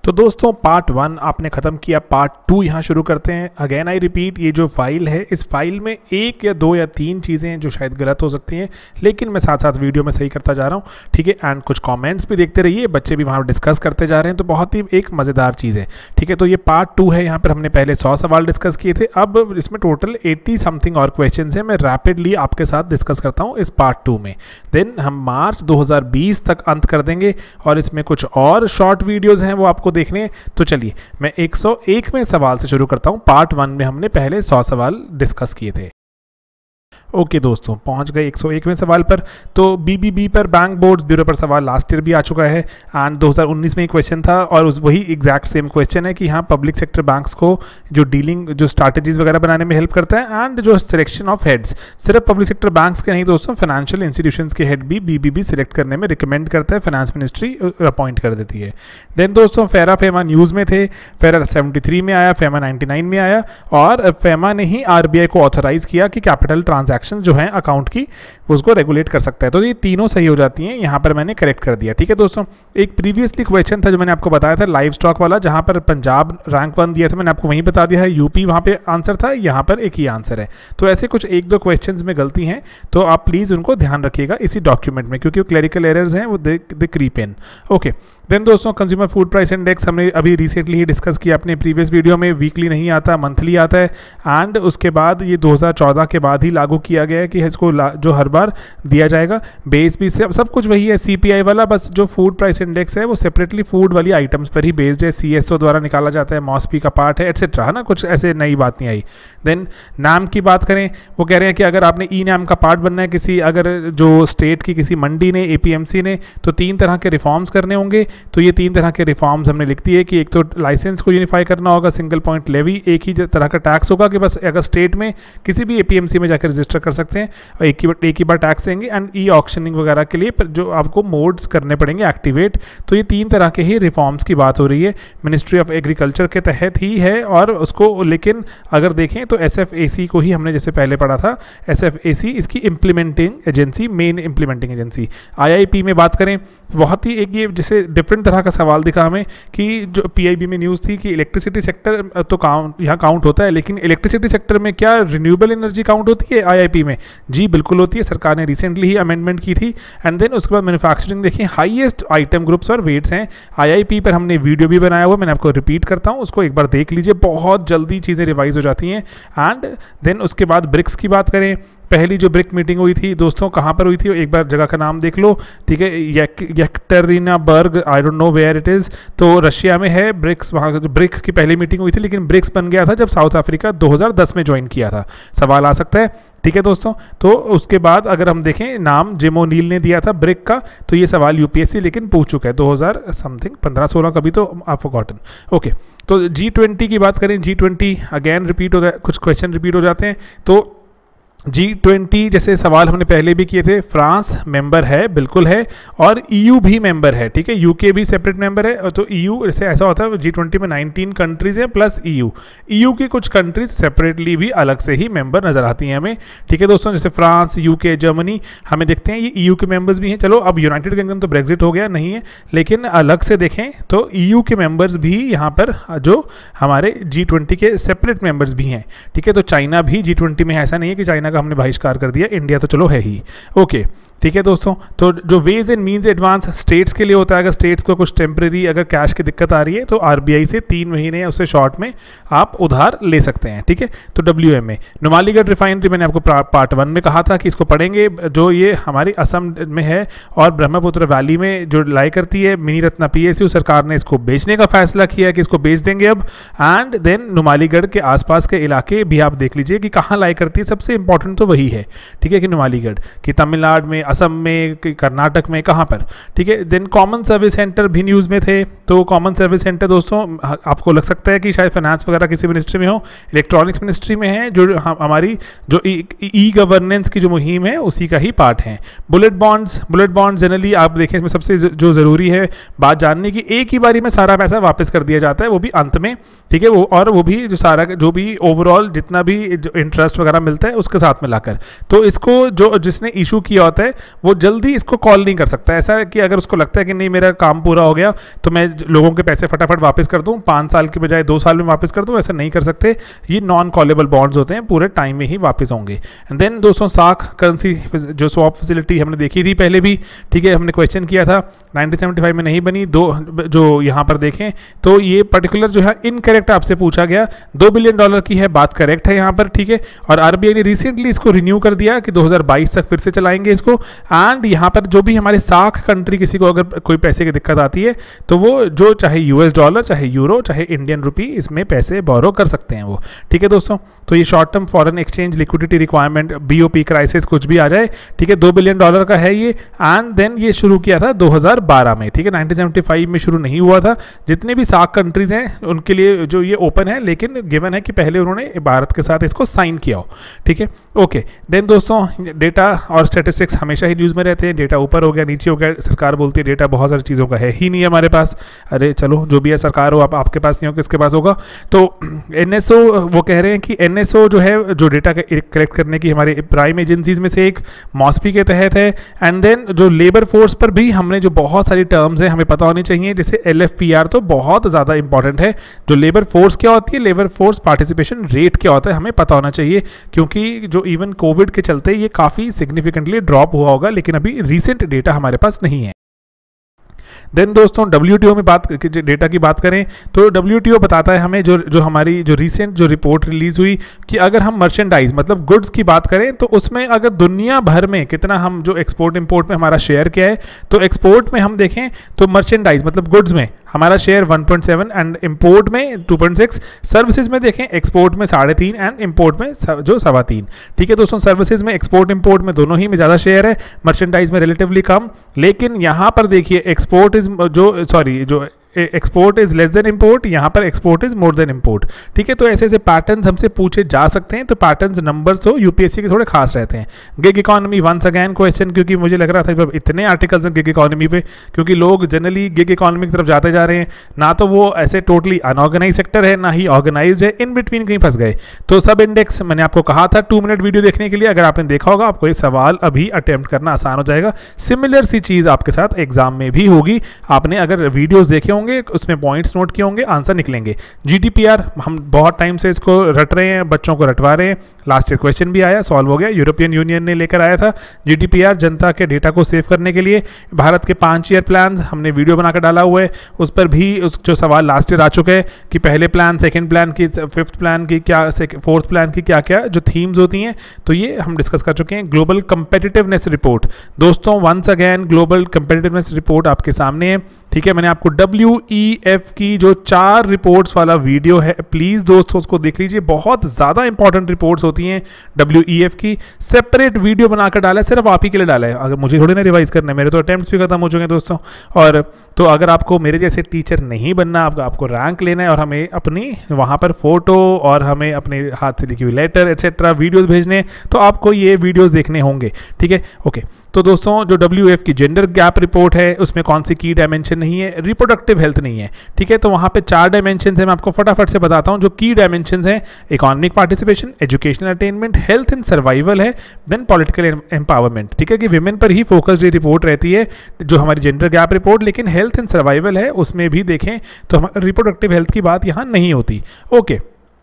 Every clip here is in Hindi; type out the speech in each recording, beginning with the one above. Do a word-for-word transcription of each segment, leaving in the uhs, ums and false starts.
तो दोस्तों पार्ट वन आपने ख़त्म किया, पार्ट टू यहाँ शुरू करते हैं। अगेन आई रिपीट, ये जो फाइल है इस फाइल में एक या दो या तीन चीज़ें जो शायद गलत हो सकती हैं, लेकिन मैं साथ साथ वीडियो में सही करता जा रहा हूँ, ठीक है। एंड कुछ कमेंट्स भी देखते रहिए, बच्चे भी वहाँ डिस्कस करते जा रहे हैं, तो बहुत ही एक मज़ेदार चीज़ है, ठीक है। तो ये पार्ट टू है, यहाँ पर हमने पहले सौ सवाल डिस्कस किए थे, अब इसमें टोटल एट्टी समथिंग और क्वेश्चन हैं। मैं रैपिडली आपके साथ डिस्कस करता हूँ इस पार्ट टू में, देन हम मार्च दो हज़ार बीस तक अंत कर देंगे और इसमें कुछ और शॉर्ट वीडियोज़ हैं वो आपको देखने। तो चलिए मैं एक सौ एक में सवाल से शुरू करता हूं। पार्ट वन में हमने पहले सौ सवाल डिस्कस किए थे। ओके okay, दोस्तों पहुंच गए एक सौ एकवें सवाल पर। तो बीबीबी पर बैंक बोर्ड्स ब्यूरो पर सवाल लास्ट ईयर भी आ चुका है एंड दो हज़ार उन्नीस में एक क्वेश्चन था और उस वही एग्जैक्ट सेम क्वेश्चन है कि यहाँ पब्लिक सेक्टर बैंक्स को जो डीलिंग जो स्ट्रैटेजीज वगैरह बनाने में हेल्प करता है एंड जो सिलेक्शन ऑफ हेड्स, सिर्फ पब्लिक सेक्टर बैंक्स के नहीं दोस्तों, फाइनेंशियल इंस्टीट्यूशंस के हेड भी बीबीबी सिलेक्ट करने में रिकमेंड करता है, फाइनेंस मिनिस्ट्री अपॉइंट कर देती है। देन दोस्तों फेरा फेमा न्यूज़ में थे, फेरा सेवेंटी थ्री में आया, फेमा नाइन्टी नाइन में आया और फेमा ने ही आरबीआई को ऑथराइज किया कि कैपिटल ट्रांजैक्शन जो है अकाउंट की उसको रेगुलेट कर सकता है। तो ये तीनों सही हो जाती हैं, यहाँ पर मैंने करेक्ट कर दिया, ठीक है दोस्तों। एक प्रीवियसली क्वेश्चन था जो मैंने आपको बताया था लाइव स्टॉक वाला, जहाँ पर पंजाब रैंक वन दिया था, मैंने आपको वहीं बता दिया है, यूपी वहाँ पे आंसर था, यहाँ पर एक ही आंसर है। तो ऐसे कुछ एक दो क्वेश्चंस में गलती हैं, तो आप प्लीज़ उनको ध्यान रखिएगा इसी डॉक्यूमेंट में, क्योंकि क्लरिकल एरर्स हैं वो they they creep in. Okay then दोस्तों कंज्यूमर फूड प्राइस इंडेक्स हमने अभी रिसेंटली ही डिस्कस किया अपने प्रीवियस वीडियो में, वीकली नहीं आता, मंथली आता है एंड उसके बाद ये दो हज़ार चौदह के बाद ही लागू किया गया है कि इसको जो हर बार दिया जाएगा। बेस भी सब सब कुछ वही है सीपीआई वाला, बस जो फूड प्राइस इंडेक्स है वो सेपरेटली फूड वाली आइटम्स पर ही बेस्ड है, सीएसओ द्वारा निकाला जाता है, मॉस्पी का पार्ट है एटसेट्रा, है ना, कुछ ऐसे नई बात नहीं आई। देन नाम की बात करें, वो कह रहे हैं कि अगर आपने ई नाम का पार्ट बनना है किसी, अगर जो स्टेट की किसी मंडी ने, एपीएमसी ने, तो तीन तरह के रिफॉर्म्स करने होंगे। तो ये तीन तरह के रिफॉर्म्स हमने लिख दिए कि एक तो लाइसेंस को यूनिफाई करना होगा, सिंगल पॉइंट लेवी, एक ही तरह का टैक्स होगा कि बस अगर स्टेट में किसी भी एपीएमसी में जाकर रजिस्टर कर सकते हैं और एक ही एक ही बार टैक्स देंगे एंड ई ऑक्शनिंग वगैरह के लिए जो आपको मोड्स करने पड़ेंगे एक्टिवेट। तो ये तीन तरह के ही रिफॉर्म्स की बात हो रही है, मिनिस्ट्री ऑफ एग्रीकल्चर के तहत ही है और उसको, लेकिन अगर देखें तो एसएफएसी को ही हमने जैसे पहले पढ़ा था, एसएफएसी इसकी implementing agency, main implementing agency. IIP में बात करें, बहुत ही एक ये जैसे डिफरेंट तरह का सवाल दिखा हमें कि जो पीआईबी में न्यूज़ थी कि इलेक्ट्रिसिटी सेक्टर तो काउंट यहाँ काउंट होता है, लेकिन इलेक्ट्रिसिटी सेक्टर में क्या रिन्यूएबल एनर्जी काउंट होती है आईआईपी में? जी बिल्कुल होती है, सरकार ने रिसेंटली ही अमेंडमेंट की थी। एंड देन उसके बाद मैन्युफैक्चरिंग देखिए, हाईएस्ट आइटम ग्रुप्स और वेट्स हैं आईआईपी पर, हमने वीडियो भी बनाया हुआ, मैंने आपको रिपीट करता हूँ, उसको एक बार देख लीजिए, बहुत जल्दी चीज़ें रिवाइज हो जाती हैं। एंड देन उसके बाद ब्रिक्स की बात करें, पहली जो ब्रिक मीटिंग हुई थी दोस्तों कहाँ पर हुई थी, एक बार जगह का नाम देख लो, ठीक है, Yekaterinburg, I don't know where it is, तो रशिया में है ब्रिक्स, वहाँ जो ब्रिक की पहली मीटिंग हुई थी, लेकिन ब्रिक्स बन गया था जब साउथ अफ्रीका दो हज़ार दस में ज्वाइन किया था। सवाल आ सकता है, ठीक है दोस्तों। तो उसके बाद अगर हम देखें, नाम जिम ओनील ने दिया था ब्रिक का, तो ये सवाल यूपीएससी लेकिन पूछ चुका है दो हज़ार समथिंग पंद्रह सोलह कभी, तो आप फॉरगॉटन। ओके तो जी ट्वेंटी की बात करें, जी ट्वेंटी अगेन रिपीट हो जाए, कुछ क्वेश्चन रिपीट हो जाते हैं। तो जी ट्वेंटी जैसे सवाल हमने पहले भी किए थे, फ्रांस मेंबर है, बिल्कुल है, और ईयू भी मेंबर है, ठीक है, यूके भी सेपरेट मेंबर है। तो ईयू जैसे ऐसा होता है जी ट्वेंटी में नाइनटीन कंट्रीज हैं प्लस ईयू, ईयू की कुछ कंट्रीज सेपरेटली भी अलग से ही मेंबर नजर आती हैं हमें, ठीक है दोस्तों, जैसे फ्रांस, यूके, जर्मनी, हमें देखते हैं ये ईयू के मेंबर्स भी हैं। चलो अब यूनाइटेड किंगडम तो ब्रेग्जिट हो गया नहीं है, लेकिन अलग से देखें तो ईयू के मेंबर्स भी यहाँ पर जो हमारे जी ट्वेंटी के सेपरेट मेंबर्स भी हैं, ठीक है। तो चाइना भी जी ट्वेंटी में, ऐसा नहीं है कि चाइना का हमने बहिष्कार कर दिया, इंडिया तो चलो है ही। ओके ठीक है दोस्तों, तो जो ways and means advance states के लिए होता है, अगर स्टेट्स को कुछ टेम्परेरी अगर कैश की दिक्कत आ रही है तो आरबीआई से तीन महीने या उससे शॉर्ट में आप उधार ले सकते हैं, ठीक है। तो डब्ल्यूएम में नुमालीगढ़ रिफाइनरी, मैंने आपको पार्ट वन में कहा था कि इसको पढ़ेंगे, जो ये हमारी असम में है और ब्रह्मपुत्र वैली में जो लाई करती है, मिनी रत्ना पीएसयू, सरकार ने इसको बेचने का फैसला किया है कि इसको बेच देंगे अब। एंड देन नुमालीगढ़ के आसपास के इलाके भी आप देख लीजिए कि कहाँ लाई करती है, सबसे इंपॉर्टेंट तो वही है, ठीक है, कि नुमालीगढ़ की तमिलनाडु में, असम में, कर्नाटक में, कहाँ पर, ठीक है। देन कॉमन सर्विस सेंटर भी न्यूज़ में थे, तो कॉमन सर्विस सेंटर दोस्तों आपको लग सकता है कि शायद फाइनेंस वगैरह किसी मिनिस्ट्री में हो, इलेक्ट्रॉनिक्स मिनिस्ट्री में है, जो हमारी जो ई गवर्नेंस की जो मुहिम है उसी का ही पार्ट है। Bullet bonds, bullet bonds generally आप देखें इसमें सबसे जो ज़रूरी है बात जानने की, एक ही बारी में सारा पैसा वापस कर दिया जाता है, वो भी अंत में, ठीक है, वो और वो भी जो सारा जो भी ओवरऑल जितना भी इंटरेस्ट वगैरह मिलता है उसके साथ मिलाकर। तो इसको जो जिसने इशू किया होता है वो जल्दी इसको कॉल नहीं कर सकता। ऐसा है कि अगर उसको लगता है कि नहीं मेरा काम पूरा हो गया तो मैं लोगों के पैसे फटाफट वापस कर दूं, पाँच साल के बजाय दो साल में वापस कर दूं, ऐसा नहीं कर सकते। ये नॉन कॉलेबल बॉन्ड्स होते हैं, पूरे टाइम में ही वापस होंगे। एंड देन दोस्तों साख करेंसी जो स्वैप फैसिलिटी हमने देखी थी पहले भी, ठीक है, हमने क्वेश्चन किया था, नाइनटीन सेवेंटी फाइव में नहीं बनी। दो जो यहाँ पर देखें तो ये पर्टिकुलर जो है इनकरेक्ट आपसे पूछा गया, दो बिलियन डॉलर की है, बात करेक्ट है यहाँ पर, ठीक है। और आरबीआई ने रिसेंटली इसको रिन्यू कर दिया कि दो हज़ार बाईस तक फिर से चलाएंगे इसको। एंड यहाँ पर जो भी हमारे साख कंट्री किसी को अगर कोई पैसे की दिक्कत आती है तो वो जो चाहे यूएस डॉलर, चाहे यूरो, चाहे इंडियन रुपी, इसमें पैसे बोरो कर सकते हैं वो, ठीक है दोस्तों। तो ये short term foreign exchange liquidity requirement, BOP crisis, कुछ भी आ जाए, ठीक है, दो बिलियन डॉलर का है ये। एंड देन ये शुरू किया था दो हज़ार बारह में, ठीक है, नाइनटीन सेवेंटी फाइव में शुरू नहीं हुआ था। जितने भी साख कंट्रीज हैं उनके लिए जो ये ओपन है, लेकिन गिवन है कि पहले उन्होंने भारत के साथ इसको साइन किया हो, ठीक है। ओके देन दोस्तों डेटा और स्टैटिस्टिक्स हमेशा ही न्यूज़ में रहते हैं। डेटा ऊपर हो गया, नीचे हो गया, सरकार बोलती है डेटा बहुत सारी चीज़ों का है ही नहीं हमारे पास। अरे चलो जो भी है सरकार हो, आप आपके पास नहीं हो किसके पास होगा। तो एनएसओ वो कह रहे हैं कि एनएसओ जो है जो डेटा कलेक्ट करने की हमारे प्राइम एजेंसीज में से एक मॉस्पी के तहत है। एंड देन जो लेबर फोर्स पर भी हमने जो बहुत सारी टर्म्स हैं हमें पता होनी चाहिए, जैसे एलएफपीआर तो बहुत ज़्यादा इंपॉर्टेंट है। जो लेबर फोर्स क्या होती है, लेबर फोर्स पार्टिसिपेशन रेट क्या होता है, हमें पता होना चाहिए, क्योंकि जो इवन कोविड के चलते ये काफ़ी सिग्निफिकेंटली ड्रॉप हुआ होगा, लेकिन अभी रिसेंट डेटा हमारे पास नहीं है। देन दोस्तों डब्ल्यूटीओ में बात डेटा की बात करें तो डब्ल्यूटीओ बताता है हमें जो जो हमारी जो रिसेंट जो रिपोर्ट रिलीज हुई कि अगर हम मर्चेंडाइज मतलब गुड्स की बात करें तो उसमें अगर दुनिया भर में कितना हम जो एक्सपोर्ट इंपोर्ट में हमारा शेयर क्या है, तो एक्सपोर्ट में हम देखें तो मर्चेंडाइज मतलब गुड्स में हमारा share one point seven and import में टू पॉइंट सिक्स, सर्विसेज में देखें एक्सपोर्ट में साढ़े तीन एंड इंपोर्ट में जो सवा तीन, ठीक है दोस्तों। सर्विसेज में एक्सपोर्ट इंपोर्ट में दोनों ही में ज़्यादा शेयर है, मर्चेंडाइज में रिलेटिवली कम। लेकिन यहाँ पर देखिए एक्सपोर्ट इज जो सॉरी जो export is less than import, यहाँ पर export is more than import, ठीक है। तो ऐसे ऐसे पैटर्न्स हमसे पूछे जा सकते हैं, तो पैटर्न्स नंबर्स तो यूपीएससी के थोड़े खास रहते हैं। Gig economy once again question, क्योंकि मुझे लग रहा था जब इतने आर्टिकल्स हैं गिग इकोनॉमी पे, क्योंकि लोग जनरली गिग इकोनॉमी की तरफ जाते जा रहे हैं, ना तो वो ऐसे टोटली अनऑर्गेनाइज सेक्टर है ना ही ऑर्गेनाइज है, इन बिटवीन कहीं फंस गए। तो सब इंडेक्स मैंने आपको कहा था टू मिनट वीडियो देखने के लिए, अगर आपने देखा होगा आपको ये सवाल अभी अटेम्प्ट करना आसान हो जाएगा। सिमिलर सी चीज़ आपके साथ एग्जाम में भी होगी, आपने अगर वीडियोज़ देखे होंगे उसमें पॉइंट नोट किए होंगे, आंसर निकलेंगे। जीडीपीआर हम बहुत टाइम से इसको रट रहे हैं, बच्चों को रटवा रहे हैं, लास्ट ईयर क्वेश्चन भी आया, सॉल्व हो गया, यूरोपियन यूनियन ने लेकर आया था जीडीपीआर जनता के डेटा को सेव करने के लिए। भारत के पांच ईयर प्लान हमने वीडियो बनाकर डाला हुआ है, उस पर भी उस जो सवाल लास्ट ईयर आ चुके हैं कि पहले प्लान, सेकंड प्लान की, फिफ्थ प्लान की क्या, फोर्थ प्लान की क्या क्या जो थीम्स होती हैं, तो ये हम डिस्कस कर चुके हैं। ग्लोबल कंपेटिटिवनेस रिपोर्ट दोस्तों, once again global competitiveness report आपके सामने है, ठीक है। मैंने आपको डब्ल्यू ई एफ की जो चार रिपोर्ट्स वाला वीडियो है, प्लीज़ दोस्तों उसको देख लीजिए, बहुत ज़्यादा इंपॉर्टेंट रिपोर्ट्स होती हैं डब्ल्यू ई एफ की। सेपरेट वीडियो बनाकर डाला है, सिर्फ आप ही के लिए डाला है, अगर मुझे थोड़ी ना रिवाइज करना है, मेरे तो अटेम्प्ट्स भी खत्म हो चुके हैं दोस्तों। और तो अगर आपको मेरे जैसे टीचर नहीं बनना, आपको आपको रैंक लेना है और हमें अपनी वहाँ पर फोटो और हमें अपने हाथ से लिखी हुई लेटर एट्सेट्रा वीडियोज़ भेजने, तो आपको ये वीडियोज़ देखने होंगे, ठीक है। ओके तो दोस्तों जो डब्ल्यू एफ की जेंडर गैप रिपोर्ट है उसमें कौन सी की डायमेंशन नहीं है, रिप्रोडक्टिव हेल्थ नहीं है, ठीक है। तो वहाँ पे चार डायमेंशन है, मैं आपको फटाफट से बताता हूँ जो की डायमेंशन हैं। Economic participation, educational attainment, health and survival है, देन पॉलिटिकल एम्पावरमेंट, ठीक है, कि विमेन पर ही फोकस्ड ये रिपोर्ट रहती है जो हमारी जेंडर गैप रिपोर्ट। लेकिन हेल्थ एंड सर्वाइवल है उसमें भी देखें तो हमारे रिप्रोडक्टिव हेल्थ की बात यहाँ नहीं होती। ओके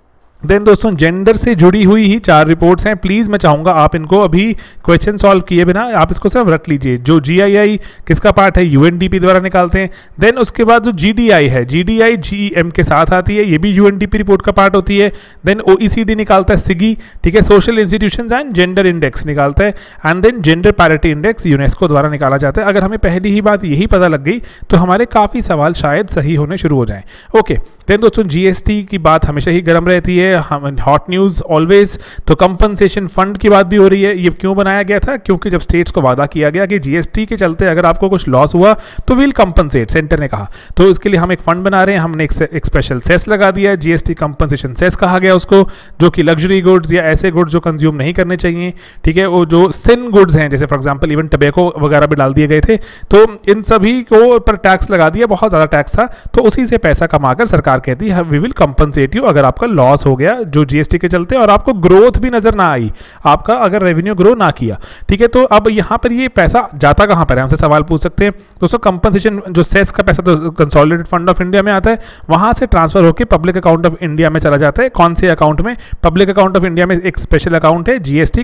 देन दोस्तों जेंडर से जुड़ी हुई ही चार रिपोर्ट्स हैं, प्लीज़ मैं चाहूँगा आप इनको अभी क्वेश्चन सॉल्व किए बिना आप इसको सिर्फ रख लीजिए। जो जीआईआई किसका पार्ट है, यूएनडीपी द्वारा निकालते हैं। देन उसके बाद जो जीडीआई है, जीडीआई जीईएम के साथ आती है, ये भी यूएनडीपी रिपोर्ट का पार्ट होती है। देन ओईसीडी निकालता है सिगी, ठीक है, social institutions and gender index निकालता है। And then gender parity index UNESCO द्वारा निकाला जाता है। अगर हमें पहली ही बात यही पता लग गई तो हमारे काफ़ी सवाल शायद सही होने शुरू हो जाएं। ओके देन दोस्तों जीएसटी की बात हमेशा ही गर्म रहती है, हॉट न्यूज़ ऑलवेज। तो कंपनसेशन फंड की बात भी हो रही है। ये क्यों बनाया गया था, क्योंकि जब स्टेट्स को वादा किया गया कि जीएसटी के चलते अगर आपको कुछ लॉस हुआ तो विल कंपनसेट, सेंटर ने कहा, तो इसके लिए हम एक फंड बना रहे हैं। हमने एक, एक स्पेशल सेस लगा दिया है, जीएसटी कंपनसेशन सेस कहा गया उसको, जो कि लग्जरी गुड्स या ऐसे गुड्स जो कंज्यूम नहीं करने चाहिए, ठीक है, वो जो सिन गुड्स हैं, जैसे फॉर एग्जाम्पल इवन टबैको वगैरह भी डाल दिए गए थे, तो इन सभी को पर टैक्स लगा दिया, बहुत ज़्यादा टैक्स था, तो उसी से पैसा कमाकर सरकार सरकार कहती है वी विल कंपनसेट यू अगर आपका लॉस हो गया जो जीएसटी के चलते और आपको ग्रोथ भी नजर ना आई, आपका अगर रेवेन्यू ग्रो ना किया, ठीक है। तो अब यहाँ पर ये पैसा जाता कहाँ पर है, हमसे सवाल पूछ सकते हैं दोस्तों। कंपनसेशन जो सेस का पैसा तो कंसोलिडेटेड फंड ऑफ इंडिया में आता है, वहां से ट्रांसफर होकर पब्लिक अकाउंट ऑफ इंडिया में चला जाता है। कौन से अकाउंट में? पब्लिक अकाउंट ऑफ इंडिया में एक स्पेशल अकाउंट है जीएसटी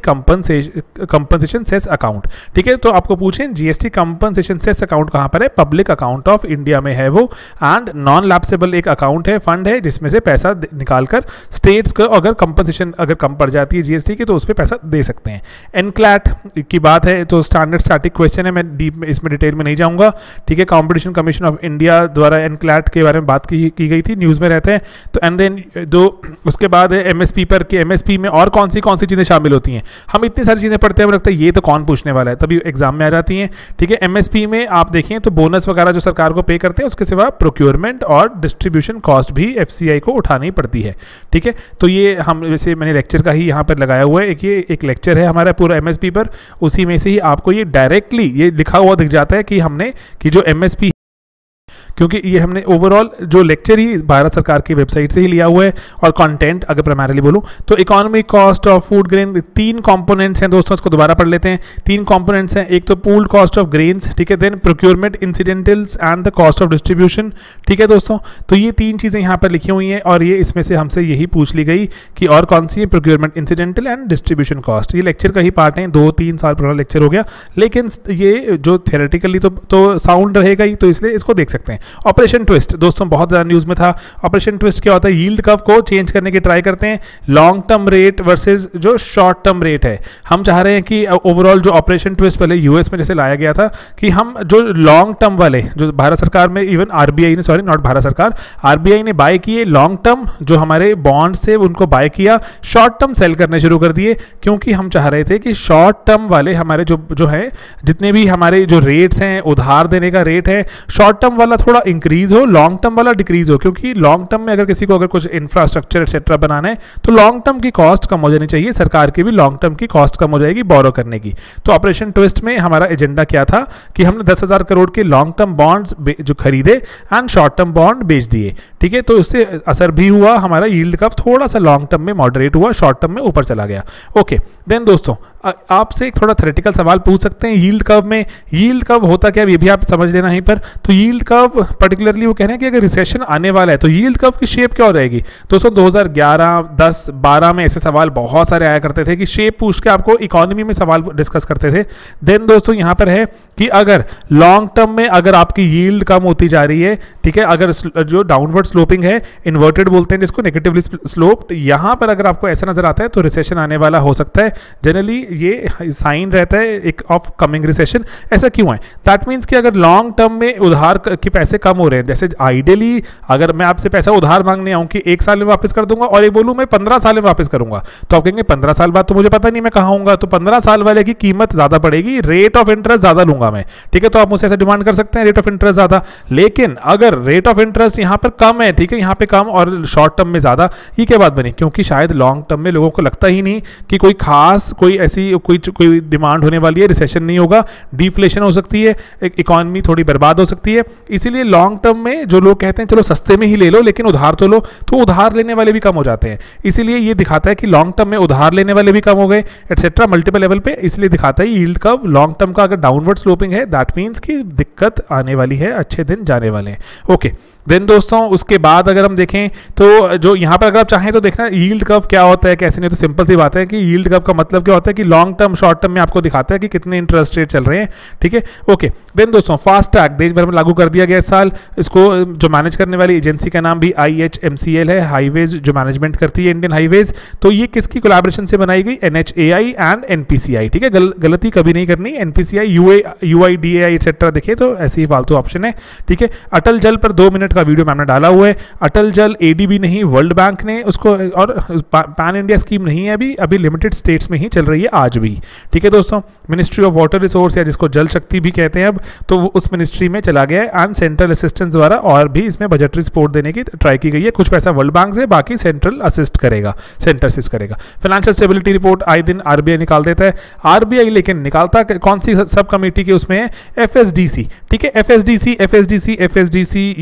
कंपनसेशन सेस अकाउंट, ठीक है। तो आपको पूछें जीएसटी कंपनसेशन सेस अकाउंट कहां पर है? पब्लिक अकाउंट ऑफ इंडिया में है वो, एंड नॉन लैप्सेबल एक अकाउंट है, फंड है, जिसमें से पैसा निकालकर स्टेट्स को अगर कंपनसेशन अगर कम पड़ जाती है जीएसटी की तो उस पर पैसा दे सकते हैं। एनक्लैट की बात है तो स्टैंडर्ड स्टैटिक क्वेश्चन है, मैं डीप में इसमें डिटेल में नहीं जाऊंगा, ठीक है। कॉम्पिटिशन कमीशन ऑफ इंडिया द्वारा एनक्लैट के बारे में बात की, की गई थी, न्यूज़ में रहते हैं। तो एंड देन दो उसके बाद है एमएसपी पर कि एमएसपी में और कौन सी कौन सी चीज़ें शामिल होती हैं। हम इतनी सारी चीज़ें पढ़ते हैं, लगता है ये तो कौन पूछने वाला है, तभी एग्जाम में आ जाती हैं, ठीक है। एमएसपी में आप देखें तो बोनस वगैरह जो सरकार को पे करते हैं, उसके सिवा प्रोक्योरमेंट और डिस्ट्रीब्यूशन कॉस्ट भी एफसीआई को उठानी पड़ती है, ठीक है। तो ये हम वैसे मैंने लेक्चर का ही यहाँ पर लगाया हुआ है, एक ये एक लेक्चर है हमारा पूरा एमएसपी पर, उसी में से ही आपको ये डायरेक्टली ये लिखा हुआ दिख जाता है कि हमने कि जो एमएसपी, क्योंकि ये हमने ओवरऑल जो लेक्चर ही भारत सरकार की वेबसाइट से ही लिया हुआ है, और कंटेंट अगर प्राइमरीली बोलूं तो economic cost of food grain, तीन कंपोनेंट्स हैं दोस्तों, इसको दोबारा पढ़ लेते हैं। तीन कंपोनेंट्स हैं, एक तो पूल्ड कॉस्ट ऑफ ग्रेन्स, ठीक है, then procurement incidentals and the cost of distribution, ठीक है दोस्तों। तो ये तीन चीज़ें यहाँ पर लिखी हुई हैं, और ये इसमें से हमसे यही पूछ ली गई कि और कौन सी है, procurement incidental and distribution cost. ये लेक्चर का ही पार्ट है, दो तीन साल पुराना लेक्चर हो गया, लेकिन ये जो थ्योरेटिकली तो, तो साउंड रहेगा ही, तो इसलिए इसको देख सकते हैं। ऑपरेशन ट्विस्ट दोस्तों बहुत ज़्यादा न्यूज़ में था। ऑपरेशन ट्विस्ट क्या होता है? यील्ड कर्व को चेंज करने की ट्राई करते हैं, लॉन्ग टर्म रेट वर्सेस जो शॉर्ट टर्म रेट है। हम चाह रहे हैं कि ओवरऑल जो ऑपरेशन ट्विस्ट पहले यूएस में जैसे लाया गया था कि हम जो लॉन्ग टर्म वाले जो भारत सरकार में, इवन आरबीआई ने, सॉरी नॉट भारत सरकार, आरबीआई ने बाय किए लॉन्ग टर्म जो हमारे बॉन्ड्स थे उनको बाय किया, शॉर्ट टर्म सेल करने शुरू कर दिए, क्योंकि हम चाह रहे थे कि शॉर्ट टर्म वाले हमारे जो जो है जितने भी हमारे जो रेट्स हैं, उधार देने का रेट है, शॉर्ट टर्म वाला थोड़ा इंक्रीज हो, लॉन्ग टर्म वाला डिक्रीज हो। क्योंकि लॉन्ग टर्म में अगर किसी को अगर कुछ इंफ्रास्ट्रक्चर एक्सेट्रा बनाना है तो लॉन्ग टर्म की कॉस्ट कम हो जानी चाहिए, सरकार की भी लॉन्ग टर्म की कॉस्ट कम हो जाएगी बोरो करने की। तो ऑपरेशन ट्विस्ट में हमारा एजेंडा क्या था कि हमने दस हजार करोड़ के लॉन्ग टर्म बॉन्ड्स जो खरीदे एंड शॉर्ट टर्म बॉन्ड बेच दिए, ठीक है। तो उससे असर भी हुआ, हमारा यील्ड कर्व थोड़ा सा लॉन्ग टर्म में मॉडरेट हुआ, शॉर्ट टर्म में ऊपर चला गया। ओके देन दोस्तों आपसे एक थोड़ा थ्योरेटिकल सवाल पूछ सकते हैं, यील्ड कर्व में यील्ड कर्व होता क्या, ये भी आप समझ लेना यहीं पर। तो यील्ड कर्व पर्टिकुलरली वो कह रहे हैं कि अगर रिसेशन आने वाला है तो यील्ड कर्व की शेप क्या हो रहेगी। दोस्तों दो हज़ार ग्यारह, दस, बारह में ऐसे सवाल बहुत सारे आया करते थे कि शेप पूछ के आपको इकोनॉमी में सवाल डिस्कस करते थे। देन दोस्तों यहाँ पर है कि अगर लॉन्ग टर्म में अगर आपकी यील्ड कम होती जा रही है, ठीक है, अगर जो डाउनवर्ड स्लोपिंग है, इन्वर्टेड बोलते हैं जिसको, नेगेटिवली स्लोप, यहाँ पर अगर आपको ऐसा नजर आता है तो रिसेशन आने वाला हो सकता है। जनरली ये साइन रहता है एक ऑफ कमिंग रिसेशन। ऐसा क्यों है? दैट मीन्स कि अगर लॉन्ग टर्म में उधार के पैसे कम हो रहे हैं, जैसे आइडियली अगर मैं आपसे पैसा उधार मांगने आऊं कि एक साल में वापस कर दूंगा और ये बोलूं मैं पंद्रह साल में वापस करूंगा, तो आप कहेंगे पंद्रह साल बाद तो मुझे पता नहीं मैं कहाँ होऊंगा, तो पंद्रह साल वाले की कीमत ज्यादा पड़ेगी, रेट ऑफ इंटरेस्ट ज्यादा लूंगा मैं, ठीक है। तो आप मुझसे ऐसा डिमांड कर सकते हैं रेट ऑफ इंटरेस्ट ज्यादा, लेकिन अगर रेट ऑफ इंटरेस्ट यहाँ पर कम है, ठीक है, यहाँ पे कम और शॉर्ट टर्म में ज्यादा, ये क्या बात बनी? क्योंकि शायद लॉन्ग टर्म में लोगों को लगता ही नहीं कि कोई खास कोई ऐसी कोई कोई डिमांड होने वाली है, रिसेशन नहीं होगा, डिफ्लेशन हो सकती है, इकोनॉमी थोड़ी बर्बाद हो सकती है। इसीलिए लॉन्ग टर्म में जो लोग कहते हैं चलो सस्ते में ही ले लो लेकिन उधार तो लो, तो उधार लेने वाले भी कम हो जाते हैं। इसीलिए ये दिखाता है कि लॉन्ग टर्म में उधार लेने वाले भी कम हो गए एटसेट्रा मल्टीपल लेवल पे। इसलिए दिखाता है यील्ड कर्व लॉन्ग टर्म का अगर डाउनवर्ड स्लोपिंग है, दैट मीन्स कि दिक्कत आने वाली है, अच्छे दिन जाने वाले हैं। ओके देन दोस्तों उसके बाद अगर हम देखें तो जो यहाँ पर अगर आप चाहें तो देखना यील्ड कर्व क्या होता है, कैसे नहीं, तो सिंपल सी बात है कि यील्ड कर्व का मतलब क्या होता है कि लॉन्ग टर्म शॉर्ट टर्म में आपको दिखाता है कि कितने इंटरेस्ट रेट चल रहे हैं, ठीक है। ओके देन दोस्तों फास्ट ट्रैक देश भर में लागू कर दिया गया इस साल। इसको जो मैनेज करने वाली एजेंसी का नाम भी I H M C L है, हाईवेज जो मैनेजमेंट करती है इंडियन हाईवेज। तो ये किसकी कोलैबोरेशन से बनाई गई? N H A I and N P C I, ठीक है। गल, गलती कभी नहीं करनी, N P C I, U I D A I etcetera देखिए तो ऐसे ही फालतू ऑप्शन है, ठीक है। अटल जल पर दो मिनट का वीडियो मैंने डाला हुआ है। Atal Jal A D B नहीं, वर्ल्ड बैंक ने उसको, और पैन इंडिया स्कीम नहीं है अभी, अभी लिमिटेड स्टेट्स में ही चल रही है आज भी, ठीक है दोस्तों। मिनिस्ट्री ऑफ वाटर रिसोर्स या जिसको जल शक्ति भी कहते हैं अब, तो वो उस मिनिस्ट्री में चला गया है एंड सेंट्रल असिस्टेंस द्वारा और भी इसमें बजटरी सपोर्ट देने की ट्राई की गई है। कुछ पैसा वर्ल्ड बैंक से, बाकी सेंट्रल असिस्ट करेगा, सेंटर असिस्ट करेगा। फाइनेंशियल स्टेबिलिटी रिपोर्ट आए दिन आरबीआई निकाल देता है। आरबीआई लेकिन निकालता कौन सी सब कमेटी के उसमें है? एफ एस डी सी, ठीक है। F S D C, F S D C, F S D C ये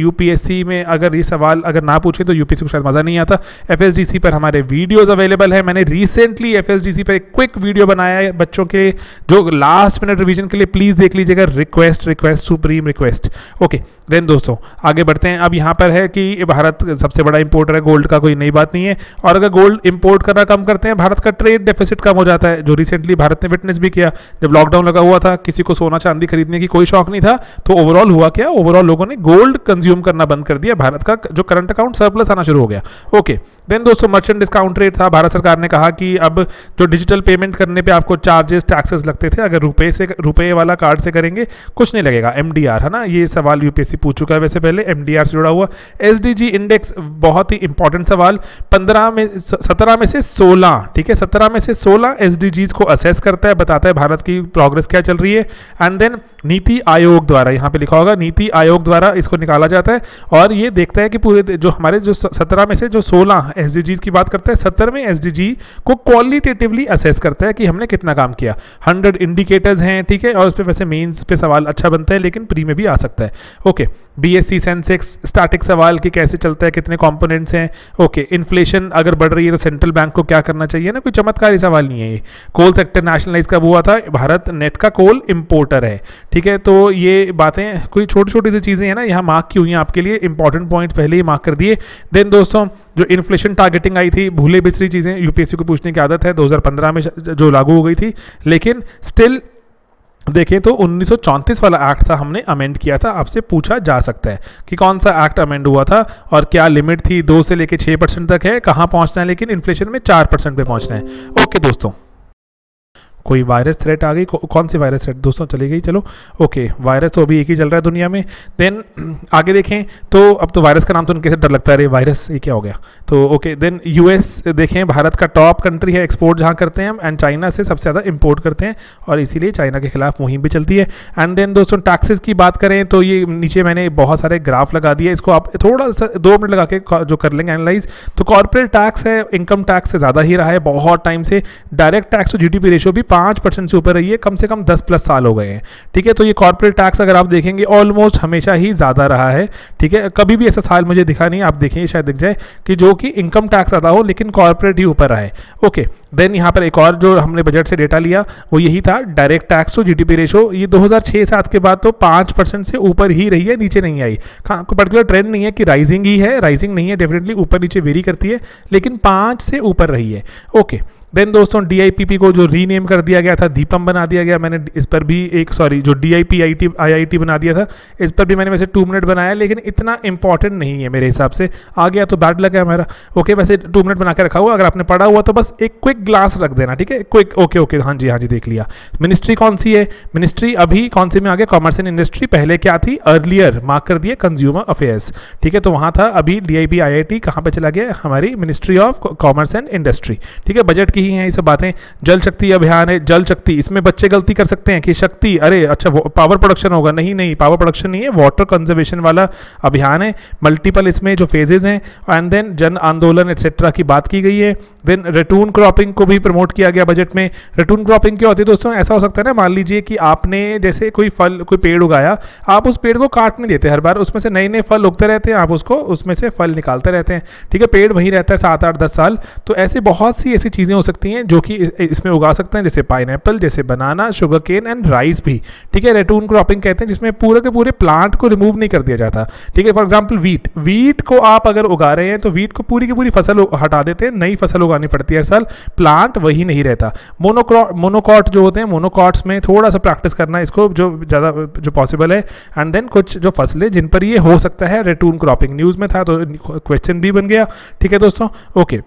यूपीएससी में अगर ये सवाल अगर ना पूछे तो यूपीएससी को शायद मज़ा नहीं आता। एफएसडीसी पर हमारे वीडियोस अवेलेबल है। मैंने रिसेंटली एफएसडीसी पर एक क्विक वीडियो बनाया है बच्चों के जो लास्ट मिनट रिवीजन के लिए, प्लीज़ देख लीजिएगा। Request request supreme request. Okay then दोस्तों आगे बढ़ते हैं। अब यहाँ पर है कि भारत सबसे बड़ा इंपोर्टर है गोल्ड का, कोई नई बात नहीं है। और अगर गोल्ड इंपोर्ट करना कम करते हैं, भारत का ट्रेड डेफिसिट कम हो जाता है, जो रिसेंटली भारत ने विटनेस भी किया। जब लॉकडाउन लगा हुआ था, किसी को सोना चांदी खरीदने की कोई शौक नहीं था, तो ओवरऑल हुआ क्या, ओवरऑल लोगों ने गोल्ड कंज्यूम करना बंद कर दिया, भारत का जो करंट अकाउंट सरप्लस आना शुरू हो गया। ओके देन दोस्तों मर्चेंट डिस्काउंट रेट था। भारत सरकार ने कहा कि अब जो डिजिटल पेमेंट करने पे आपको चार्जेस टैक्सेस लगते थे, अगर रुपए से रुपए वाला कार्ड से करेंगे कुछ नहीं लगेगा। एमडीआर है ना, ये सवाल यूपीएससी पूछ चुका है वैसे पहले, एमडीआर से जुड़ा हुआ। एसडीजी इंडेक्स बहुत ही इंपॉर्टेंट सवाल, पंद्रह में सत्रह में से सोलह, ठीक है, सत्रह में से सोलह एसडीजीज को असेस करता है, बताता है भारत की प्रोग्रेस क्या चल रही है। एंड देन नीति आयोग द्वारा, यहाँ पे लिखा होगा नीति आयोग द्वारा इसको निकाला जाता है और ये देखता है कि पूरे जो हमारे जो सत्रह में से जो सोलह एसडीजीज की बात करता है, सत्तर में एसडीजी को क्वालिटेटिवली असेस करता है कि हमने कितना काम किया। हंड्रेड इंडिकेटर्स हैं, ठीक है, और उस पर वैसे मेंस पे सवाल अच्छा बनता है लेकिन प्री में भी आ सकता है। ओके बीएससी सेंसेक्स स्टैटिक सवाल कि कैसे चलता है, कितने कंपोनेंट्स हैं। ओके इन्फ्लेशन अगर बढ़ रही है तो सेंट्रल बैंक को क्या करना चाहिए ना, कोई चमत्कारी सवाल नहीं है ये। कोल सेक्टर नेशनलाइज कब हुआ था, भारत नेट का कोल इंपोर्टर है, ठीक है। तो ये बातें कोई छोटी छोटी सी चीज़ें हैं ना, यहाँ मार्क की हुई हैं आपके लिए, इंपॉर्टेंट पॉइंट पहले ही मार्क कर दिए। देन दोस्तों जो इन्फ्लेशन टारगेटिंग आई थी, भूले बिसरी चीज़ें यूपीएससी को पूछने की आदत है, दो हज़ार पंद्रह में जो लागू हो गई थी, लेकिन स्टिल देखें तो उन्नीस सौ चौंतीस वाला एक्ट था, हमने अमेंड किया था। आपसे पूछा जा सकता है कि कौन सा एक्ट अमेंड हुआ था और क्या लिमिट थी, दो से लेके छः परसेंट तक है, कहाँ पहुँचना है, लेकिन इन्फ्लेशन में चार परसेंट पे पहुँचना है। ओके दोस्तों कोई वायरस थ्रेट आ गई, कौन सी वायरस थ्रेट दोस्तों चली गई, चलो ओके वायरस तो अभी एक ही चल रहा है दुनिया में। देन आगे देखें तो अब तो वायरस का नाम तो कैसे डर लगता है, अरे वायरस ये क्या हो गया। तो ओके देन यूएस देखें, भारत का टॉप कंट्री है एक्सपोर्ट जहाँ करते हैं हम, एंड चाइना से सबसे ज़्यादा इंपोर्ट करते हैं और इसीलिए चाइना के खिलाफ मुहिम भी चलती है। एंड देन दोस्तों टैक्सेस की बात करें तो ये नीचे मैंने बहुत सारे ग्राफ लगा दिए, इसको आप थोड़ा सा दो मिनट लगा के जो कर लेंगे एनालाइज। तो कॉर्पोरेट टैक्स है इनकम टैक्स से ज़्यादा ही रहा है बहुत टाइम से। डायरेक्ट टैक्स तो जीडीपी रेशियो भी पाँच परसेंट से ऊपर रही है, कम से कम दस प्लस साल हो गए हैं, ठीक है। तो ये कॉर्पोरेट टैक्स अगर आप देखेंगे ऑलमोस्ट हमेशा ही ज़्यादा रहा है, ठीक है। कभी भी ऐसा साल मुझे दिखा नहीं, आप देखेंगे शायद दिख जाए कि जो कि इनकम टैक्स ज़्यादा हो लेकिन कॉर्पोरेट ही ऊपर रहा है। ओके देन यहाँ पर एक और जो हमने बजट से डेटा लिया वो यही था, direct tax to GDP ratio ये दो हज़ार छह सात के बाद तो पाँच परसेंट से ऊपर ही रही है, नीचे नहीं आई। हाँ कोई पर्टिकुलर ट्रेंड नहीं है कि राइजिंग ही है, राइजिंग नहीं है, डेफिनेटली ऊपर नीचे वेरी करती है, लेकिन पाँच से ऊपर रही है। ओके देन दोस्तों डीआईपीपी को जो रीनेम कर दिया गया था, दीपम बना दिया गया, मैंने इस पर भी एक सॉरी जो डीआईपी आईटी आईआईटी बना दिया था, इस पर भी मैंने वैसे टू मिनट बनाया, लेकिन इतना इंपॉर्टेंट नहीं है मेरे हिसाब से। आ गया तो बैड लग है हमारा। ओके वैसे टू मिनट बना के रखा हुआ, अगर आपने पढ़ा हुआ तो बस एक क्विक ग्लास रख देना, ठीक है, क्विक। ओके ओके हाँ जी हाँ जी देख लिया। मिनिस्ट्री कौन सी है, मिनिस्ट्री अभी कौन सी में आ गया, कॉमर्स एंड इंडस्ट्री, पहले क्या थी, अर्लियर मार्क कर दिए कंज्यूमर अफेयर्स, ठीक है। तो वहाँ था, अभी डीआईपी आईआईटी कहाँ पर चला गया, हमारी ministry of commerce and industry, ठीक है। बजट की ही हैं ये सब बातें। जल शक्ति अभियान है, जल शक्ति, इसमें बच्चे गलती कर सकते हैं कि शक्ति, अरे अच्छा वो पावर प्रोडक्शन होगा, नहीं नहीं पावर प्रोडक्शन नहीं है, वाटर कंजर्वेशन वाला अभियान है। मल्टीपल इसमें जो फेजेस हैं, एंड देन जन आंदोलन एक्सेट्रा की बात की गई है। देन रेटून क्रॉपिंग को भी प्रमोट किया गया बजट में। रेटून क्रॉपिंग क्या होती है दोस्तों, ऐसा हो सकता है ना, मान लीजिए कि आपने जैसे कोई फल कोई पेड़ उगाया, आप उस पेड़ को काट नहीं देते, हर बार उसमें से नए नए फल उगते रहते हैं, आप उसको उसमें से फल निकालते रहते हैं, ठीक है। पेड़ वहीं रहता है सात आठ दस साल। तो ऐसे बहुत सी ऐसी चीज़ें हो सकती हैं जो कि इसमें उगा सकते हैं, जैसे पाइनएप्पल, जैसे banana, sugarcane and rice भी, ठीक है। रेटून क्रॉपिंग कहते हैं जिसमें पूरे के पूरे प्लांट को रिमूव नहीं कर दिया जाता, ठीक है। फॉर एग्जांपल वीट, वीट को आप अगर उगा रहे हैं तो वीट को पूरी की पूरी फसल हटा देते हैं, नई फसल उगानी पड़ती है हर साल, प्लांट वही नहीं रहता। मोनोक्रॉप मोनोकॉट जो होते हैं, मोनोकॉट्स में थोड़ा सा प्रैक्टिस करना इसको जो ज़्यादा जो पॉसिबल है। एंड देन कुछ जो फसलें जिन पर ये हो सकता है रेटून क्रॉपिंग, न्यूज़ में था तो क्वेश्चन भी बन गया, ठीक है दोस्तों। ओके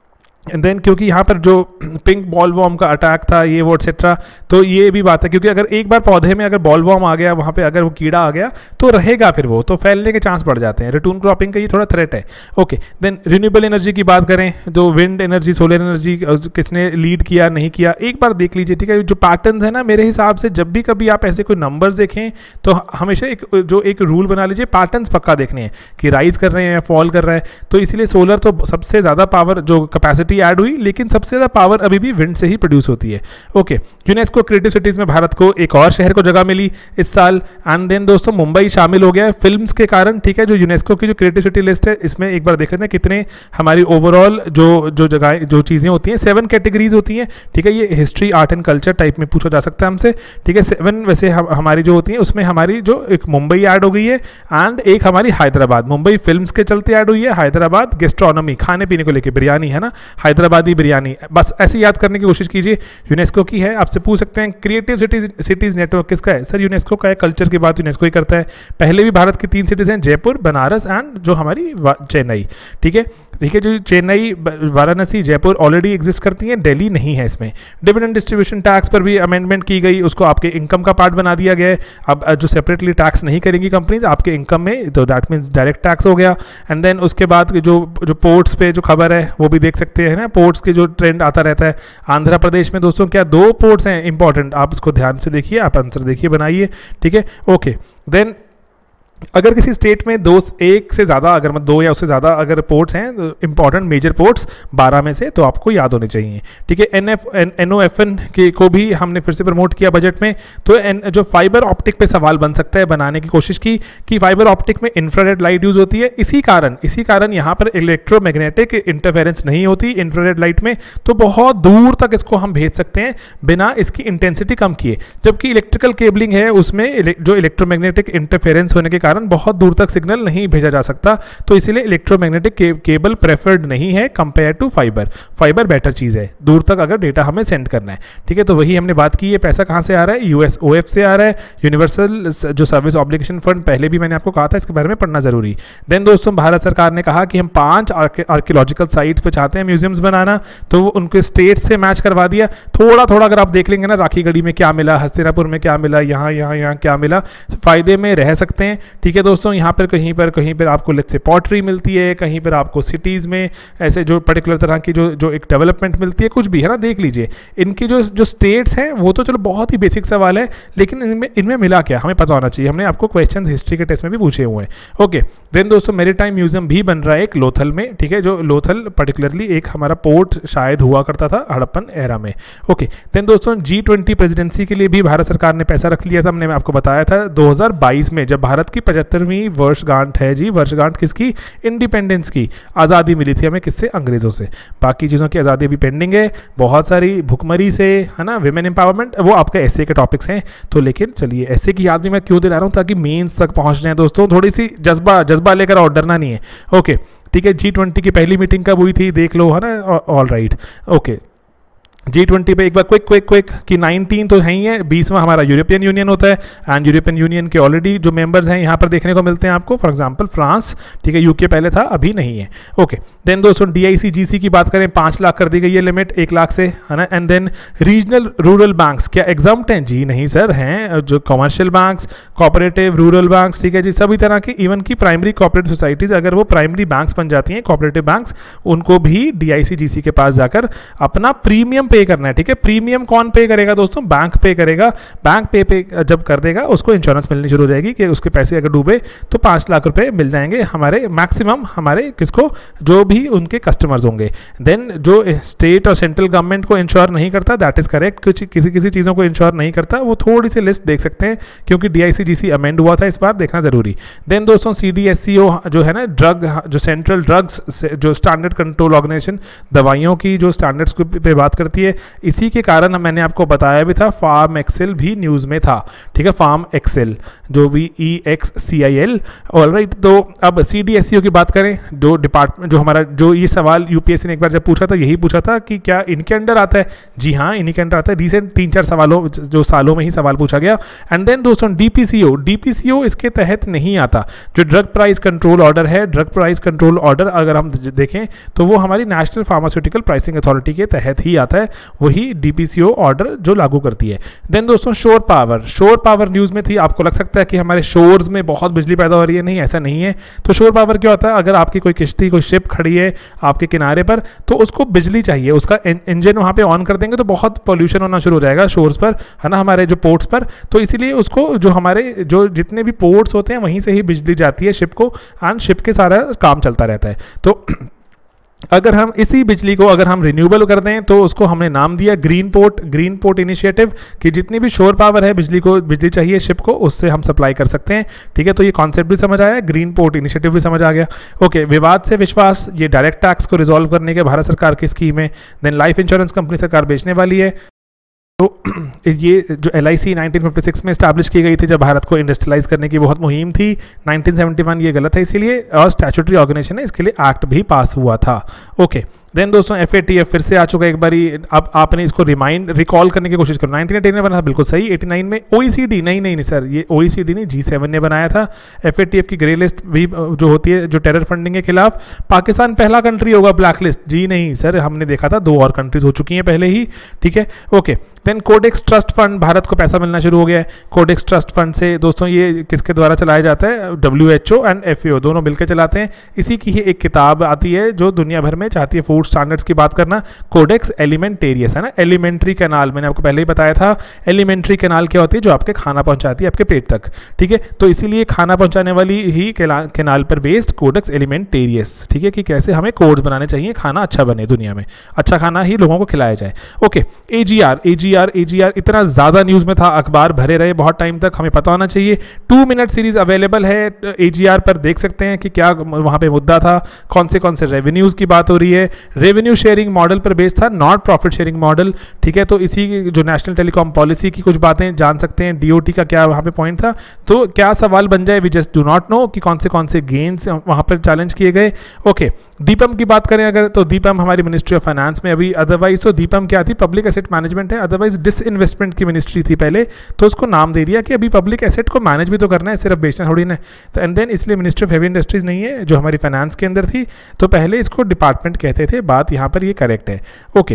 एंड देन क्योंकि यहाँ पर जो पिंक बॉल वॉर्म का अटैक था ये वो एक्सेट्रा, तो ये भी बात है क्योंकि अगर एक बार पौधे में अगर बॉल वॉर्म आ गया, वहाँ पे अगर वो कीड़ा आ गया तो रहेगा, फिर वो तो फैलने के चांस बढ़ जाते हैं। रेटून क्रॉपिंग का ये थोड़ा थ्रेट है। ओके देन रिन्यूएबल एनर्जी की बात करें, जो विंड एनर्जी, सोलर एनर्जी किसने लीड किया नहीं किया, एक बार देख लीजिए, ठीक है। जो पैटर्न है ना, मेरे हिसाब से जब भी कभी आप ऐसे कोई नंबर्स देखें तो हमेशा एक जो एक रूल बना लीजिए, पैटर्न्स पक्का देखने हैं कि राइज कर रहे हैं या फॉल कर रहा है। तो इसलिए सोलर तो सबसे ज़्यादा पावर जो कैपेसिटी कैपेसिटी ऐड हुई, लेकिन सबसे ज़्यादा पावर अभी भी विंड से ही प्रोड्यूस होती है। ओके, यूनेस्को क्रिएटिव सिटीज़ में भारत को एक और शहर को जगह मिली इस साल। एंड देन दोस्तों मुंबई शामिल हो गया है फिल्म्स के कारण, ठीक है। जो यूनेस्को की जो क्रिएटिव सिटी लिस्ट है, इसमें एक बार देख लेते हैं कितने हमारी ओवरऑल जो जो जगह जो चीज़ें होती हैं, सेवन कैटेगरीज होती हैं, ठीक है। ये history, art and culture type में पूछा जा सकता है हमसे, ठीक है। सेवन वैसे हम, हमारी जो होती है उसमें हमारी जो एक मुंबई ऐड हो गई है एंड एक हमारी हैदराबाद, मुंबई फिल्म्स के चलते ऐड हुई है, हैदराबाद गेस्ट्रोनॉमी, खाने पीने को लेकर, बिरयानी है ना, हैदराबादी बिरयानी, बस ऐसे याद करने की कोशिश कीजिए। यूनेस्को की है, आपसे पूछ सकते हैं क्रिएटिव सिटीज सिटीज नेटवर्क किसका है? सर यूनेस्को का है, कल्चर की बात यूनेस्को ही करता है। पहले भी भारत की तीन सिटीज हैं, जयपुर, बनारस एंड जो हमारी चेन्नई, ठीक है। ठीक है, जो चेन्नई, वाराणसी, जयपुर ऑलरेडी एग्जिस्ट करती हैं, दिल्ली नहीं है इसमें। डिविडेंड डिस्ट्रीब्यूशन टैक्स पर भी अमेंडमेंट की गई, उसको आपके इनकम का पार्ट बना दिया गया है। अब जो सेपरेटली टैक्स नहीं करेंगी कंपनीज आपके इनकम में, तो दैट मीन्स डायरेक्ट टैक्स हो गया। एंड देन उसके बाद जो जो पोर्ट्स पे जो खबर है वो भी देख सकते हैं ना, पोर्ट्स के जो ट्रेंड आता रहता है। आंध्र प्रदेश में दोस्तों क्या दो पोर्ट्स हैं इंपॉर्टेंट, आप इसको ध्यान से देखिए, आप आंसर देखिए, बनाइए, ठीक है। ओके, देन अगर किसी स्टेट में दो एक से ज़्यादा, अगर मतलब दो या उससे ज़्यादा अगर पोर्ट्स हैं, इंपॉर्टेंट मेजर पोर्ट्स बारह में से, तो आपको याद होने चाहिए, ठीक है। N F N O F N के को भी हमने फिर से प्रमोट किया बजट में। तो एन जो फाइबर ऑप्टिक पे सवाल बन सकता है, बनाने की कोशिश की कि फाइबर ऑप्टिक में इंफ्रारेड लाइट यूज़ होती है, इसी कारण इसी कारण यहाँ पर इलेक्ट्रोमैग्नेटिक इंटरफेरेंस नहीं होती इंफ्रारेड लाइट में, तो बहुत दूर तक इसको हम भेज सकते हैं बिना इसकी इंटेंसिटी कम किए। जबकि इलेक्ट्रिकल केबलिंग है, उसमें जो इलेक्ट्रोमैग्नेटिक इंटरफेरेंस होने के कारण बहुत दूर तक सिग्नल नहीं भेजा जा सकता, तो इसीलिए इलेक्ट्रोमैग्नेटिक के, केबल प्रेफर्ड नहीं है compare to fibre. Fibre better चीज़ है दूर तक अगर डेटा हमें सेंड करना है, ठीक है। तो वही हमने बात की है, पैसा कहाँ से आ रहा है? यूएसओएफ से आ रहा है, यूनिवर्सल जो सर्विस ऑब्लिगेशन फंड, पहले भी मैंने आपको कहा था इसके बारे में पढ़ना जरूरी। देन दोस्तों भारत सरकार ने कहा कि हम पांच आर्कियोलॉजिकल साइट्स पे चाहते हैं म्यूजियम्स बनाना, तो वो उनके स्टेट से मैच करवा दिया। थोड़ा थोड़ा अगर आप देख लेंगे ना, राखीगढ़ी में क्या मिला, हस्तिनापुर में क्या मिला, यहाँ यहाँ यहाँ क्या मिला, फायदे में रह सकते हैं, ठीक है दोस्तों। यहाँ पर कहीं पर कहीं पर आपको लेट्स से पॉटरी मिलती है, कहीं पर आपको सिटीज़ में ऐसे जो पर्टिकुलर तरह की जो जो एक डेवलपमेंट मिलती है, कुछ भी है ना, देख लीजिए। इनकी जो जो स्टेट्स हैं वो तो चलो बहुत ही बेसिक सवाल है, लेकिन इनमें इनमें मिला क्या हमें पता होना चाहिए। हमने आपको क्वेश्चन हिस्ट्री के टेस्ट में भी पूछे हुए हैं। ओके, देन दोस्तों मैरीटाइम म्यूजियम भी बन रहा है एक लोथल में, ठीक है। जो लोथल पर्टिकुलरली एक हमारा पोर्ट शायद हुआ करता था हड़प्पन एरा में। ओके, देन दोस्तों जी ट्वेंटी प्रेसिडेंसी के लिए भी भारत सरकार ने पैसा रख लिया था, हमने आपको बताया था दो हज़ार बाईस में, जब भारत की पचहत्तरवीं वर्षगांठ है जी, वर्षगांठ किसकी? इंडिपेंडेंस की। आज़ादी मिली थी हमें किससे? अंग्रेजों से। बाकी चीज़ों की आज़ादी भी पेंडिंग है, बहुत सारी भुखमरी से, है ना, विमेन एम्पावरमेंट, वो आपके एसए के टॉपिक्स हैं। तो लेकिन चलिए, एसए की याद भी मैं क्यों दिला रहा हूँ, ताकि मेंस तक पहुँच जाए दोस्तों, थोड़ी सी जज्बा जज्बा लेकर और डरना नहीं है। ओके, ठीक है। जी ट्वेंटी की पहली मीटिंग कब हुई थी देख लो, है ना, all right. Okay, G twenty पे एक बार क्विक क्विक क्विक कि नाइनटीन तो है ही है, बीसवां हमारा यूरोपियन यूनियन होता है, एंड यूरोपियन यूनियन के ऑलरेडी जो मेंबर्स हैं यहाँ पर देखने को मिलते हैं आपको, फॉर एग्जांपल फ्रांस, ठीक है। यूके पहले था, अभी नहीं है। ओके, देन दोस्तों डीआईसी जीसी की बात करें, पाँच लाख कर दी गई है लिमिट, एक लाख से, है ना। And then regional rural banks क्या एग्जाम्प्ट हैं? जी नहीं सर, हैं जो commercial banks, cooperative rural banks, ठीक है जी, सभी तरह की, इवन की प्राइमरी कोऑपरेटिव सोसाइटीज़ अगर वो प्राइमरी बैंक्स बन जाती हैं, कोऑपरेटिव बैंक्स, उनको भी डीआईसी जीसी के पास जाकर अपना प्रीमियम पे करना है, ठीक है। प्रीमियम कौन पे करेगा दोस्तों? बैंक पे करेगा। बैंक पे पे जब कर देगा उसको इंश्योरेंस मिलनी शुरू हो जाएगी कि उसके पैसे अगर डूबे तो पाँच लाख रुपए मिल जाएंगे हमारे मैक्सिमम, हमारे किसको? जो भी उनके कस्टमर्स होंगे। देन जो स्टेट और सेंट्रल गवर्नमेंट को इंश्योर नहीं करता, दैट इज करेक्ट, कुछ किसी किसी चीज़ों को इंश्योर नहीं करता, वो थोड़ी सी लिस्ट देख सकते हैं क्योंकि डीआईसी जीसी अमेंड हुआ था इस बार, देखना जरूरी। देन दोस्तों सीडीएससीओ जो है ना, ड्रग जो सेंट्रल ड्रग्स जो स्टैंडर्ड कंट्रोल ऑर्गेनाइजेशन, दवाइयों की जो स्टैंडर्ड्स पे बात करती है, इसी के कारण मैंने आपको बताया भी था, फार्म एक्सेल भी न्यूज़ में था, ठीक है। फार्म एक्सेल जो V E X C I L, all right. तो अब सी डी एस सी ओ की बात करें, जो डिपार्टमेंट जो हमारा जो ये सवाल यूपीएससी ने एक बार जब पूछा था, यही पूछा था कि क्या इनके अंडर आता है? जी हाँ, इन्हीं के अंडर आता है। रिसेंट तीन चार सवालों जो सालों में ही सवाल पूछा गया। एंड देन दोस्तों डीपीसीओ, डीपीसीओ इसके तहत नहीं आता। जो ड्रग प्राइस कंट्रोल ऑर्डर है, ड्रग प्राइस कंट्रोल ऑर्डर अगर हम देखें तो वो हमारी नेशनल फार्मास्यूटिकल प्राइसिंग अथॉरिटी के तहत ही आता है, वही डीपीसीओ ऑर्डर जो लागू करती है। देन दोस्तों शोर पावर, शोर पावर न्यूज़ में थी, आपको लग सकता है कि हमारे शोर्स में बहुत बिजली पैदा हो रही है, नहीं ऐसा नहीं है। तो शोर पावर क्या होता है? अगर आपकी कोई किश्ती, कोई शिप खड़ी है आपके किनारे पर, तो उसको बिजली चाहिए, उसका इंजन वहाँ पे ऑन कर देंगे तो बहुत पोल्यूशन होना शुरू हो जाएगा शोर्स पर, है ना, हमारे जो पोर्ट्स पर। तो इसीलिए उसको जो हमारे जो जितने भी पोर्ट्स होते हैं वहीं से ही बिजली जाती है शिप को, एंड शिप के सारा काम चलता रहता है। तो अगर हम इसी बिजली को अगर हम रिन्यूएबल कर दें तो उसको हमने नाम दिया green port green port initiative, कि जितनी भी शोर पावर है बिजली को बिजली चाहिए शिप को, उससे हम सप्लाई कर सकते हैं। ठीक है, तो ये कॉन्सेप्ट भी समझ आया, ग्रीन पोर्ट इनिशिएटिव भी समझ आ गया। ओके, विवाद से विश्वास, ये डायरेक्ट टैक्स को रिजॉल्व करने के भारत सरकार की स्कीम है। देन लाइफ इंश्योरेंस कंपनी सरकार बेचने वाली है। तो ये जो L I C nineteen fifty six में स्टैब्लिश की गई थी, जब भारत को इंडस्ट्रियलाइज करने की बहुत मुहिम थी। नाइनटीन सेवेंटी वन ये गलत है इसीलिए, और स्टैट्यूटरी ऑर्गेनाइजेशन है, इसके लिए एक्ट भी पास हुआ था। ओके, देन दोस्तों एफ ए टी एफ फिर से आ चुका है एक बारी। अब आपने इसको रिमाइंड रिकॉल करने की कोशिश करो। नाइनटीन एटी में बना था, बिल्कुल सही। एटी नाइन में ओ ई सी डी, नहीं नहीं नहीं सर, ये ओ ई सी डी नहीं, जी सेवन ने बनाया था। एफ ए टी एफ की ग्रे लिस्ट भी जो होती है जो टेरर फंडिंग के खिलाफ, पाकिस्तान पहला कंट्री होगा ब्लैक लिस्ट, जी नहीं सर, हमने देखा था दो और कंट्रीज हो चुकी हैं पहले ही। ठीक है, okay. Then codex trust fund, Bharat को पैसा मिलना शुरू हो गया है कोडेक्स ट्रस्ट फंड से। दोस्तों ये किसके द्वारा चलाया जाता है? W H O and F A O दोनों मिलकर चलाते हैं। इसी की ही एक किताब आती है जो दुनिया भर में चाहती है फूड स्टैंडर्ड्स की बात करना, कोडेक्स एलिमेंटेरियस, है ना। एलिमेंट्री कैनाल, मैंने आपको पहले ही बताया था, एलिमेंट्री कैनाल क्या होती है? जो आपके खाना पहुंचाती है आपके पेट तक। ठीक है, तो इसीलिए खाना पहुंचाने वाली ही कैनाल पर बेस्ड कोडेक्स एलिमेंटेरियस। ठीक है, कि कैसे हमें कोड्स बनाने चाहिए, खाना अच्छा बने, दुनिया में अच्छा खाना ही लोगों को खिलाया जाए। Okay, A G R A G R A G R इतना ज्यादा न्यूज में था, अखबार भरे रहे बहुत टाइम तक, हमें पता होना चाहिए। टू मिनट सीरीज अवेलेबल है ए जी आर पर, देख सकते हैं कि क्या वहां पे मुद्दा था, कौन से कौन से रेवेन्यूज की बात हो रही है। रेवेन्यू शेयरिंग मॉडल पर बेस्ड था, नॉट प्रॉफिट शेयरिंग मॉडल। ठीक है, तो इसी जो नेशनल टेलीकॉम पॉलिसी की कुछ बातें जान सकते हैं, डी ओ टी का क्या वहां पे पॉइंट था। तो क्या सवाल बन जाए, we just do not know कि कौन से कौन से गेन्स वहां पर चैलेंज किए गए। ओके, दीपम की बात करें अगर, तो दीपम हमारी मिनिस्ट्री ऑफ फाइनेंस में अभी, अदरवाइज तो दीपम क्या थी? पब्लिक एसेट मैनेजमेंट है, अदरवाइज डिसइन्वेस्टमेंट की मिनिस्ट्री थी पहले, तो उसको नाम दे दिया कि अभी पब्लिक एसेट को मैनेज भी तो करना है, सिर्फ बेचना थोड़ी ना। तो एंड देन इसलिए मिनिस्ट्री ऑफ हेवी इंडस्ट्रीज नहीं है जो हमारी फाइनेंस के अंदर थी, तो पहले इसको डिपार्टमेंट कहते थे, बात यहाँ पर ये करेक्ट है। ओके,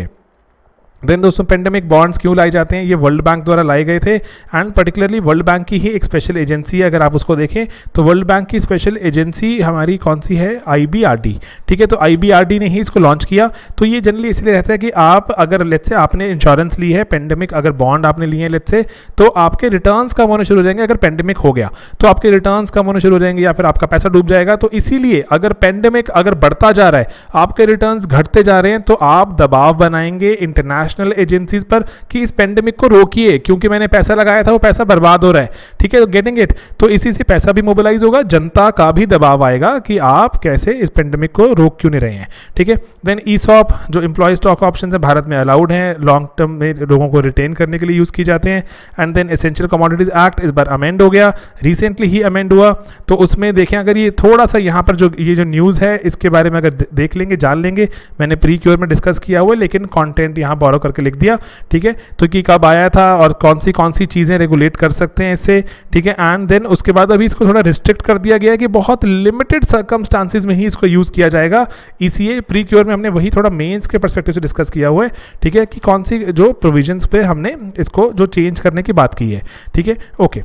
देन दोस्तों पेंडेमिक बॉन्ड्स क्यों लाए जाते हैं? ये वर्ल्ड बैंक द्वारा लाए गए थे, एंड पर्टिकुलरली वर्ल्ड बैंक की ही एक स्पेशल एजेंसी है, अगर आप उसको देखें तो वर्ल्ड बैंक की स्पेशल एजेंसी हमारी कौन सी है? I B R D. ठीक है, तो आई बी आर डी ने ही इसको लॉन्च किया। तो ये जनरली इसलिए रहता है कि आप अगर लेट्स से आपने इंश्योरेंस ली है, पेंडेमिक अगर बॉन्ड आपने लिए हैं लेट्स से, तो आपके रिटर्न्स कम होने शुरू हो जाएंगे। अगर पेंडेमिक हो गया तो आपके रिटर्न्स कम होने शुरू हो जाएंगे, या फिर आपका पैसा डूब जाएगा। तो इसीलिए अगर पेंडेमिक अगर बढ़ता जा रहा है, आपके रिटर्न्स घटते जा रहे हैं, तो आप दबाव बनाएंगे इंटरनेशनल एजेंसीज पर कि इस पेंडेमिक को रोकिए, क्योंकि मैंने पैसा लगाया था वो पैसा बर्बाद हो रहा है। ठीक है, तो गेटिंग इट, तो इसी से पैसा भी मोबिलाइज होगा, जनता का भी दबाव आएगा कि आप कैसे इस पेंडेमिक को रोक क्यों नहीं रहे हैं। ठीक है, देन ईसॉप जो एम्प्लॉय स्टॉक ऑप्शन है भारत में अलाउड हैं, लॉन्ग टर्म में लोगों को रिटेन करने के लिए यूज की जाते हैं। And then essential commodities act इस बार अमेंड हो गया, रिसेंटली ही अमेंड हुआ। तो उसमें देखें, अगर ये थोड़ा सा यहाँ पर जो ये जो न्यूज़ है इसके बारे में अगर देख लेंगे, जान लेंगे, मैंने प्री क्योर में डिस्कस किया हुआ है, लेकिन कॉन्टेंट यहाँ बोरो करके लिख दिया। ठीक है, तो कि कब आया था और कौन सी कौन सी चीजें रेगुलेट कर सकते हैं इससे। ठीक है, एंड देन उसके बाद अभी इसको थोड़ा रिस्ट्रिक्ट कर दिया गया है कि बहुत लिमिटेड सर्कमस्टांसेस में ही इसको यूज किया जाएगा। इसीलिए प्री क्योर में हमने वही थोड़ा मेंस के पर्सपेक्टिव से डिस्कस किया हुआ है। ठीक है, कि कौन सी जो प्रोविजंस पे हमने इसको जो चेंज करने की बात की है। ठीक है, okay.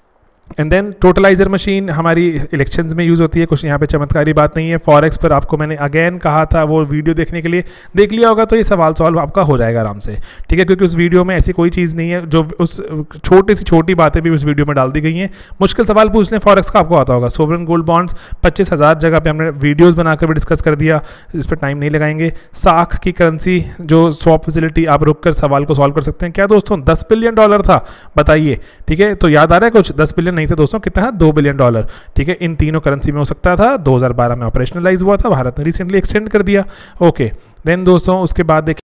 And then totaliser machine हमारी इलेक्शंस में यूज़ होती है, कुछ यहाँ पे चमत्कारी बात नहीं है। फॉरेक्स पर आपको मैंने अगेन कहा था, वो वीडियो देखने के लिए देख लिया होगा तो ये सवाल सवाल आपका हो जाएगा आराम से। ठीक है, क्योंकि उस वीडियो में ऐसी कोई चीज़ नहीं है, जो उस छोटी सी छोटी बातें भी उस वीडियो में डाल दी गई हैं। मुश्किल सवाल पूछ लें फॉरेक्स का, आपको आता होगा। सोवरेन गोल्ड बॉन्ड्स पच्चीस हज़ार जगह पे हमने वीडियोज़ बनाकर भी डिस्कस कर दिया, इस पर टाइम नहीं लगाएंगे। साख की करेंसी जो स्वैप फैसिलिटी, आप रुक कर सवाल को सॉल्व कर सकते हैं। क्या दोस्तों दस बिलियन डॉलर था, बताइए। ठीक है, तो याद आ रहा है कुछ? दस बिलियन नहीं थे दोस्तों, कितना? दो बिलियन डॉलर। ठीक है, इन तीनों करेंसी में हो सकता था। दो हज़ार बारह में ऑपरेशनलाइज हुआ था, भारत ने रिसेंटली एक्सटेंड कर दिया। ओके, देन दोस्तों उसके बाद देखिए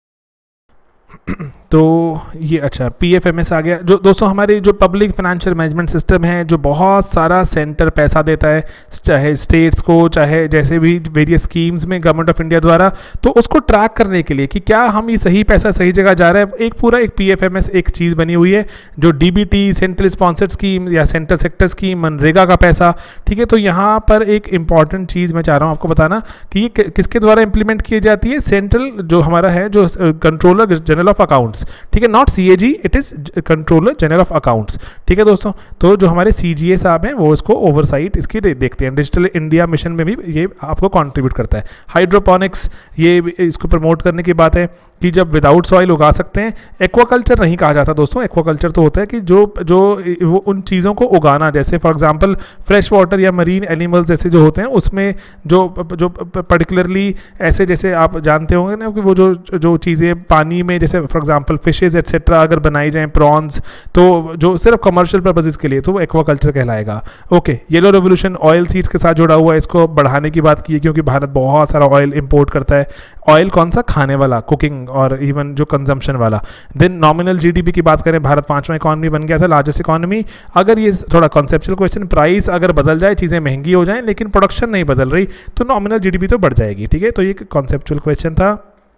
तो ये अच्छा पी एफ एम एस आ गया। जो दोस्तों हमारी जो पब्लिक फाइनेंशियल मैनेजमेंट सिस्टम है, जो बहुत सारा सेंटर पैसा देता है, चाहे स्टेट्स को, चाहे जैसे भी वेरियस स्कीम्स में गवर्नमेंट ऑफ इंडिया द्वारा, तो उसको ट्रैक करने के लिए कि क्या हम ये सही पैसा सही जगह जा रहा है, एक पूरा एक पी एफ एम एस एक चीज़ बनी हुई है, जो D B T central sponsored scheme या सेंट्रल सेक्टर स्कीम, मनरेगा का पैसा। ठीक है, तो यहाँ पर एक इंपॉर्टेंट चीज़ मैं चाह रहा हूँ आपको बताना कि ये किसके द्वारा इंप्लीमेंट की जाती है। सेंट्रल जो हमारा है, जो कंट्रोलर जनरल ऑफ अकाउंट्स, ठीक है, not C A G, it is controller general of accounts. ठीक है दोस्तों, तो जो हमारे सी जी ए साहब हैं वो इसको ओवरसाइट इसकी देखते हैं। डिजिटल इंडिया मिशन में भी ये आपको कंट्रीब्यूट करता है। हाइड्रोपोनिक्स, ये इसको प्रमोट करने की बात है। कि जब विदाउट सॉइल उगा सकते हैं। एक्वाकल्चर नहीं कहा जाता दोस्तों, एक्वाकल्चर तो होता है कि जो जो वो उन चीज़ों को उगाना, जैसे फॉर एग्जांपल फ्रेश वाटर या मरीन एनिमल्स जैसे जो होते हैं उसमें जो जो पर्टिकुलरली ऐसे, जैसे आप जानते होंगे ना कि वो जो जो चीज़ें पानी में, जैसे फॉर एग्जांपल फिशेज एक्सेट्रा अगर बनाई जाएँ, प्रॉन्स, तो जो सिर्फ कमर्शियल पर्पजेज़ के लिए, तो वो एक्वाकल्चर कहलाएगा। Okay, yellow revolution oil seeds के साथ जुड़ा हुआ है, इसको बढ़ाने की बात की है क्योंकि भारत बहुत सारा ऑयल इंपोर्ट करता है। ऑयल कौन सा? खाने वाला, कुकिंग और इवन जो कंजम्पशन वाला। देन नॉमिनल जीडीपी की बात करें, भारत पांचवा इकॉनमी बन गया था, लार्जेस्ट इकॉनमी। अगर ये थोड़ा कॉन्सेप्चुअल क्वेश्चन, प्राइस अगर बदल जाए, चीज़ें महंगी हो जाएं लेकिन प्रोडक्शन नहीं बदल रही, तो नॉमिनल जीडीपी तो बढ़ जाएगी। ठीक है, तो ये कॉन्सेप्चुअल क्वेश्चन था।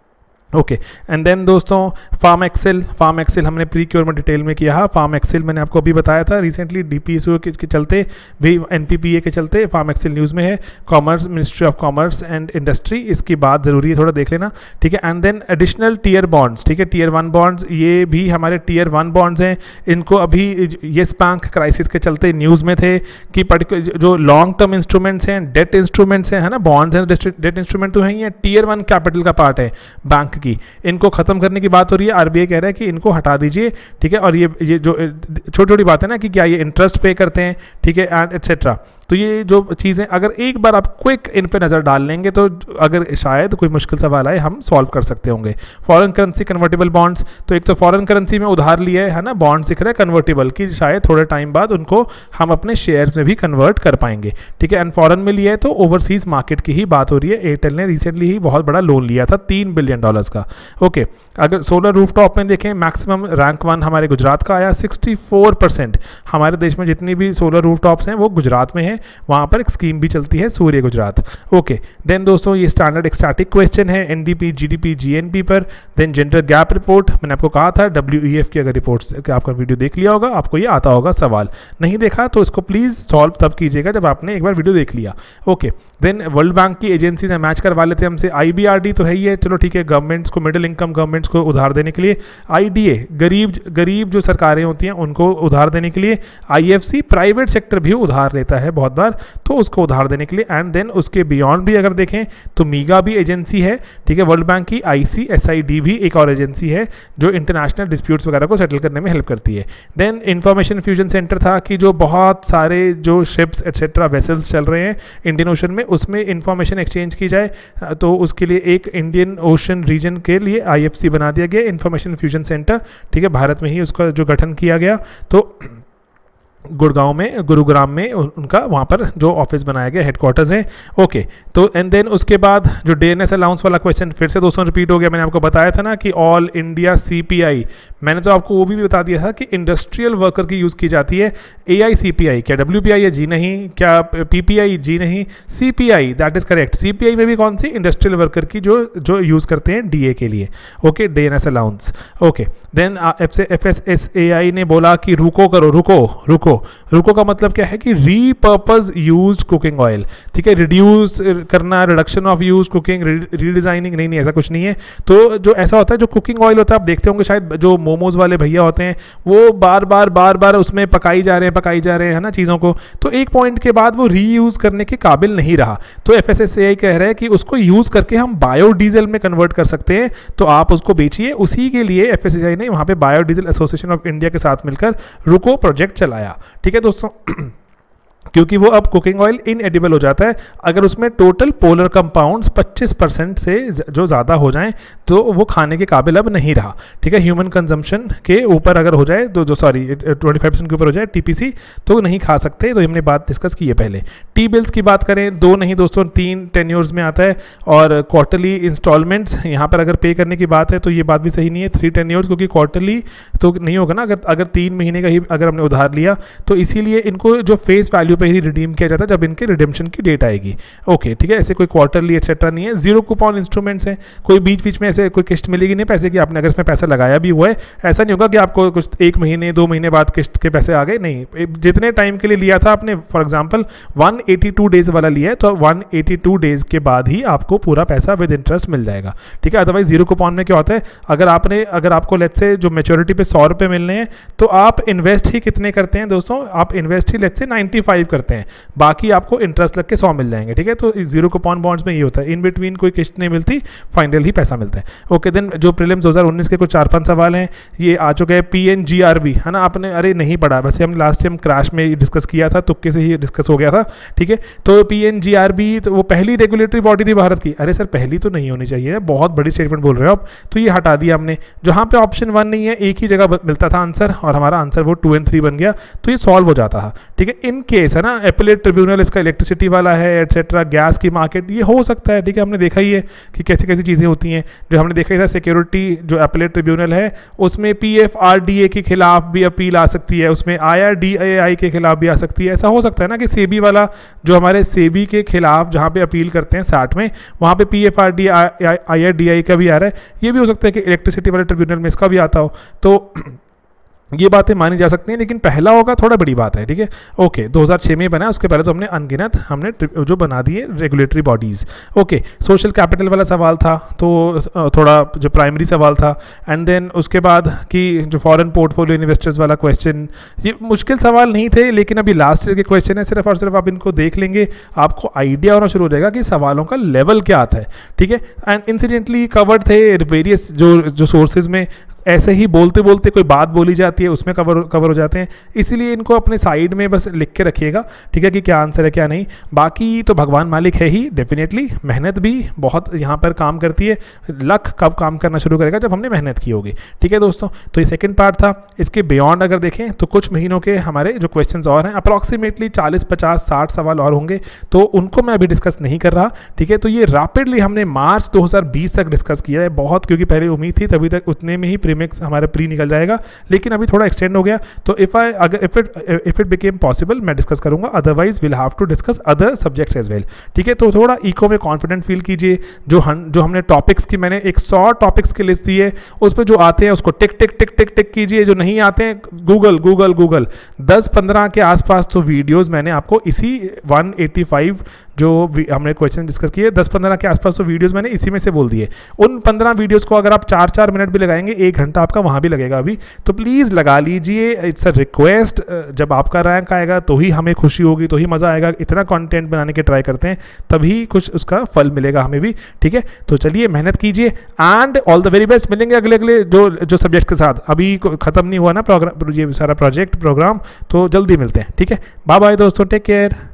ओके, एंड देन दोस्तों फार्म एक्सेल, फार्म एक्सेल हमने प्री क्योर में डिटेल में किया है। फार्म एक्सेल मैंने आपको अभी बताया था, रिसेंटली डीपीएसयू के, के चलते भी, एनपीपीए के चलते फार्म एक्सेल न्यूज़ में है। Commerce, ministry of commerce and industry, इसकी बात ज़रूरी है, थोड़ा देख लेना। ठीक है, and then additional tier bonds. ठीक है, टीयर वन बॉन्ड्स, ये भी हमारे टीयर वन बॉन्ड्स हैं। इनको अभी येस बैंक क्राइसिस के चलते न्यूज़ में थे कि पर्टिकुलर जो लॉन्ग टर्म इंस्ट्रूमेंट्स हैं, डेट इंस्ट्रूमेंट्स हैं, है ना, बॉन्ड्स हैं, डेट इंस्ट्रूमेंट तो है ही है, टीयर वन कैपिटल का पार्ट है बैंक की, इनको खत्म करने की बात हो रही है। आरबीआई कह रहा है कि इनको हटा दीजिए। ठीक है, और ये ये जो छोटी छोटी बात है ना कि क्या ये इंटरेस्ट पे करते हैं, ठीक है, एंड एटसेट्रा, तो ये जो चीज़ें अगर एक बार आप क्विक इन पे नज़र डाल लेंगे तो अगर शायद कोई मुश्किल सवाल आए हम सॉल्व कर सकते होंगे। फॉरेन करेंसी कन्वर्टेबल बॉन्ड्स, तो एक तो फॉरेन करेंसी में उधार लिया है, है ना, बॉन्ड्स दिख रहा है कन्वर्टेबल, कि शायद थोड़े टाइम बाद उनको हम अपने शेयर्स में भी कन्वर्ट कर पाएंगे। ठीक है, एंड फॉरेन में लिया है तो ओवरसीज मार्केट की ही बात हो रही है। एयरटेल ने रिसेंटली ही बहुत बड़ा लोन लिया था तीन बिलियन डॉलर्स का। ओके, अगर सोलर रूफटॉप में देखें, मैक्सिमम रैंक वन हमारे गुजरात का आया, सिक्सटी फोर परसेंट हमारे देश में जितनी भी सोलर रूफटॉप्स हैं वो गुजरात में है, वहाँ पर एक स्कीम भी चलती है सूर्य गुजरात। ओके, देन दोस्तों ये स्टैंडर्ड एक स्टैटिक क्वेश्चन है एनडीपी, जीडीपी, जीएनपी पर। देन जेंडर गैप रिपोर्ट, मैंने आपको कहा था डब्ल्यूईएफ की अगर रिपोर्ट आपका वीडियो देख लिया होगा आपको ये आता होगा सवाल, नहीं देखा तो इसको प्लीज़ सॉल्व तब कीजिएगा जब आपने एक बार वीडियो देख लिया। ओके, देन वर्ल्ड बैंक की एजेंसी से मैच करवा लेते हैं हमसे। आईबीआरडी तो है ही है, चलो ठीक है, गवर्नमेंट्स को, मिडिल इनकम गवर्नमेंट्स को उधार देने के लिए। आईडीए, गरीब गरीब जो सरकारें होती हैं उनको उधार देने के लिए। आईएफसी, प्राइवेट सेक्टर भी उधार लेता है बहुत बार, तो उसको उधार देने के लिए। एंड देन उसके बियॉन्ड भी अगर देखें तो मीगा भी एजेंसी है, ठीक है, वर्ल्ड बैंक की। आईसी एसआईडी भी एक और एजेंसी है जो इंटरनेशनल डिस्प्यूट्स वगैरह को सेटल करने में हेल्प करती है। देन इंफॉर्मेशन फ्यूजन सेंटर था कि जो बहुत सारे जो शिप्स एटसेट्रा वेसल्स चल रहे हैं इंडियन ओशन में, उसमें इंफॉर्मेशन एक्सचेंज की जाए, तो उसके लिए एक इंडियन ओशन रीजन के लिए आईएफसी बना दिया गया, इंफॉर्मेशन फ्यूजन सेंटर। ठीक है, भारत में ही उसका जो गठन किया गया, तो गुड़गांव में, गुरुग्राम में उनका वहाँ पर जो ऑफिस बनाया गया, हेडक्वार्टर्स है। ओके, तो एंड देन उसके बाद जो डीएनएस अलाउंस वाला क्वेश्चन फिर से दोस्तों रिपीट हो गया। मैंने आपको बताया था ना कि ऑल इंडिया सीपीआई, मैंने तो आपको वो भी बता दिया था कि इंडस्ट्रियल वर्कर की यूज़ की जाती है। एआईसीपीआई, क्या डब्ल्यूपीआई है? जी नहीं। क्या पीपीआई? जी नहीं। CPI, that is correct. CPI में भी कौन सी? इंडस्ट्रियल वर्कर की जो जो यूज़ करते हैं डीए के लिए। Okay, DNS allowance. Okay, then F S S A I ने बोला कि रुको करो, रुको रुको रुको का मतलब क्या है कि रीपर्पज यूज्ड कुकिंग ऑयल। ठीक है, रिड्यूस करना, reduction of use cooking, redesigning, नहीं नहीं ऐसा कुछ नहीं है। तो जो ऐसा होता है, जो कुकिंग ऑयल होता है, आप देखते होंगे शायद जो मोमोज वाले भैया होते हैं वो बार बार बार बार उसमें पकाई जा रहे हैं पकाई जा रहे हैं है ना चीज़ों को, तो एक पॉइंट के बाद वो रीयूज करने के काबिल नहीं रहा। तो F S S A I कह रहा है कि उसको यूज करके हम बायोडीजल में कन्वर्ट कर सकते हैं, तो आप उसको बेचिए। उसी के लिए F S S A I ने वहाँ पे बायोडीजल एसोसिएशन ऑफ इंडिया के साथ मिलकर रुको प्रोजेक्ट चलाया। ठीक है दोस्तों, क्योंकि वो अब कुकिंग ऑयल इनएडिबल हो जाता है अगर उसमें टोटल पोलर कंपाउंड्स पच्चीस परसेंट से जो ज़्यादा हो जाएं, तो वो खाने के काबिल अब नहीं रहा। ठीक है, ह्यूमन कंजम्पशन के ऊपर अगर हो जाए तो जो सॉरी पच्चीस परसेंट के ऊपर हो जाए टीपीसी, तो नहीं खा सकते। तो हमने बात डिस्कस की है पहले। टी बिल्स की बात करें, दो नहीं दोस्तों तीन टेन्योर्स में आता है, और क्वार्टरली इंस्टॉलमेंट्स यहाँ पर अगर पे करने की बात है तो ये बात भी सही नहीं है, थ्री टेन्योर्स, क्योंकि क्वार्टरली तो नहीं होगा ना, अगर अगर तीन महीने का ही अगर हमने उधार लिया, तो इसीलिए इनको जो फेस वैल्यू पे ही रिडीम किया जाता है जब इनके रिडेम्पशन की डेट आएगी। ओके, ठीक है, ऐसे कोई क्वार्टरली एक्सेट्रा नहीं है। जीरो कूपन इंस्ट्रूमेंट्स हैं, कोई बीच बीच में ऐसे कोई किस्त मिलेगी नहीं पैसे की, आपने अगर इसमें पैसा लगाया भी हुआ है, ऐसा नहीं होगा कि आपको कुछ एक महीने दो महीने बाद किस्त के पैसे आ गए, नहीं, जितने टाइम के लिए लिया था आपने, फॉर एग्जाम्पल एक सौ बयासी डेज वाला लिया है तो एक सौ बयासी डेज के बाद ही आपको पूरा पैसा विद इंटरेस्ट मिल जाएगा। ठीक है, अदरवाइज जीरो कूपन में क्या होता है, अगर आपने अगर आपको लेट्स से जो मैच्योरिटी पे सौ रुपये मिलने हैं, तो आप इन्वेस्ट ही कितने करते हैं दोस्तों, आप इन्वेस्ट ही लेट्स से नाइन्टी फाइव फाइव करते हैं, बाकी आपको इंटरेस्ट लग के सौ मिल जाएंगे, ठीक है। तो जीरो कूपन बॉन्ड्स में ये होता है, इन बिटवीन कोई किस्त नहीं मिलती, फाइनल ही पैसा मिलता है। ओके, देन जो प्रीलिम्स दो हज़ार उन्नीस के कुछ चार पांच सवाल हैं ये आ चुके हैं। P N G R B है ना, आपने अरे नहीं पढ़ा, वैसे हम लास्ट टाइम क्रैश में डिस्कस किया था, तुक्के से ही डिस्कस हो गया था, ठीक है। तो P N G R B तो वो पहली रेगुलेटरी बॉडी थी भारत की। अरे सर पहली तो नहीं होनी चाहिए, बहुत बड़ी स्टेटमेंट बोल रहे हो आप, तो ये हटा दिया हमने। जहाँ पे ऑप्शन वन नहीं है, एक ही जगह मिलता था आंसर और हमारा आंसर वो टू एंड थ्री बन गया, तो ये सॉल्व हो जाता है, ठीक है। इन केस है ना एपेलेट ट्रिब्यूनल इसका इलेक्ट्रिसिटी वाला है एटसेट्रा, गैस की मार्केट, ये हो सकता है, ठीक है। हमने देखा ही है कि कैसी कैसी चीज़ें होती हैं। जो हमने देखा ही था सिक्योरिटी जो एपेलेट ट्रिब्यूनल है उसमें P F R D A के खिलाफ भी अपील आ सकती है, उसमें आई आर डी ए आई के खिलाफ भी आ सकती है। ऐसा हो सकता है ना कि सेबी वाला जो हमारे सेबी के खिलाफ जहाँ पे अपील करते हैं साठ में, वहाँ पे P F R D I R D I का भी आ रहा है। ये भी हो सकता है कि इलेक्ट्रिसिटी वाले ट्रिब्यूनल में इसका भी आता हो, तो ये बातें मानी जा सकती हैं, लेकिन पहला होगा थोड़ा बड़ी बात है, ठीक है। ओके, दो हज़ार छह में बना, उसके पहले तो हमने अनगिनत हमने जो बना दिए regulatory bodies. Okay, social capital वाला सवाल था, तो थोड़ा जो प्राइमरी सवाल था, एंड देन उसके बाद कि जो फॉरेन पोर्टफोलियो इन्वेस्टर्स वाला क्वेश्चन, ये मुश्किल सवाल नहीं थे, लेकिन अभी लास्ट ईयर के क्वेश्चन है, सिर्फ और सिर्फ आप इनको देख लेंगे आपको आइडिया होना शुरू हो जाएगा कि सवालों का लेवल क्या आता है, ठीक है। एंड इंसिडेंटली कवर्ड थे वेरियस जो जो सोर्सेज में, ऐसे ही बोलते बोलते कोई बात बोली जाती है उसमें कवर कवर हो जाते हैं, इसीलिए इनको अपने साइड में बस लिख के रखिएगा, ठीक है, कि क्या आंसर है क्या नहीं। बाकी तो भगवान मालिक है ही, डेफिनेटली मेहनत भी बहुत यहाँ पर काम करती है। लक कब काम करना शुरू करेगा, जब हमने मेहनत की होगी, ठीक है दोस्तों। तो ये सेकंड पार्ट था। इसके बियॉन्ड अगर देखें तो कुछ महीनों के हमारे जो क्वेश्चंस और हैं, अप्रॉक्सीमेटली चालीस पचास साठ सवाल और होंगे, तो उनको मैं अभी डिस्कस नहीं कर रहा, ठीक है। तो ये रैपिडली हमने मार्च दो हज़ार बीस तक डिस्कस किया है बहुत, क्योंकि पहले उम्मीद थी तभी तक उतने में ही प्रीमिक्स हमारा प्री निकल जाएगा, लेकिन अभी थोड़ा एक्सटेंड हो गया। तो इफ आई अगर if it if it became possible मैं डिस्कस करूंगा, otherwise will have to discuss other subjects as well, ठीक है। तो थोड़ा इको में कॉन्फिडेंट फील कीजिए। जो हम जो हमने टॉपिक्स की मैंने एक सौ टॉपिक्स की लिस्ट दी है, उसमें जो आते हैं उसको टिक टिक टिक टिक टिक कीजिए, जो नहीं आते हैं गूगल गूगल गूगल। दस पंद्रह के आसपास तो वीडियोस मैंने आपको इसी एक सौ पचासी जो हमने क्वेश्चन डिस्कस किए, दस पंद्रह के आसपास तो वीडियोस मैंने इसी में से बोल दिए। उन पंद्रह वीडियोस को अगर आप चार चार मिनट भी लगाएंगे, एक घंटा आपका वहाँ भी लगेगा अभी, तो प्लीज़ लगा लीजिए। It's a request. जब आपका रैंक आएगा तो ही हमें खुशी होगी, तो ही मज़ा आएगा। इतना कंटेंट बनाने के ट्राई करते हैं, तभी कुछ उसका फल मिलेगा हमें भी, ठीक है। तो चलिए मेहनत कीजिए and all the very best. मिलेंगे अगले अगले जो जो सब्जेक्ट के साथ। अभी ख़त्म नहीं हुआ ना प्रोग्राम, ये सारा प्रोजेक्ट प्रोग्राम, तो जल्दी मिलते हैं, ठीक है। बाय बाय दोस्तों, टेक केयर।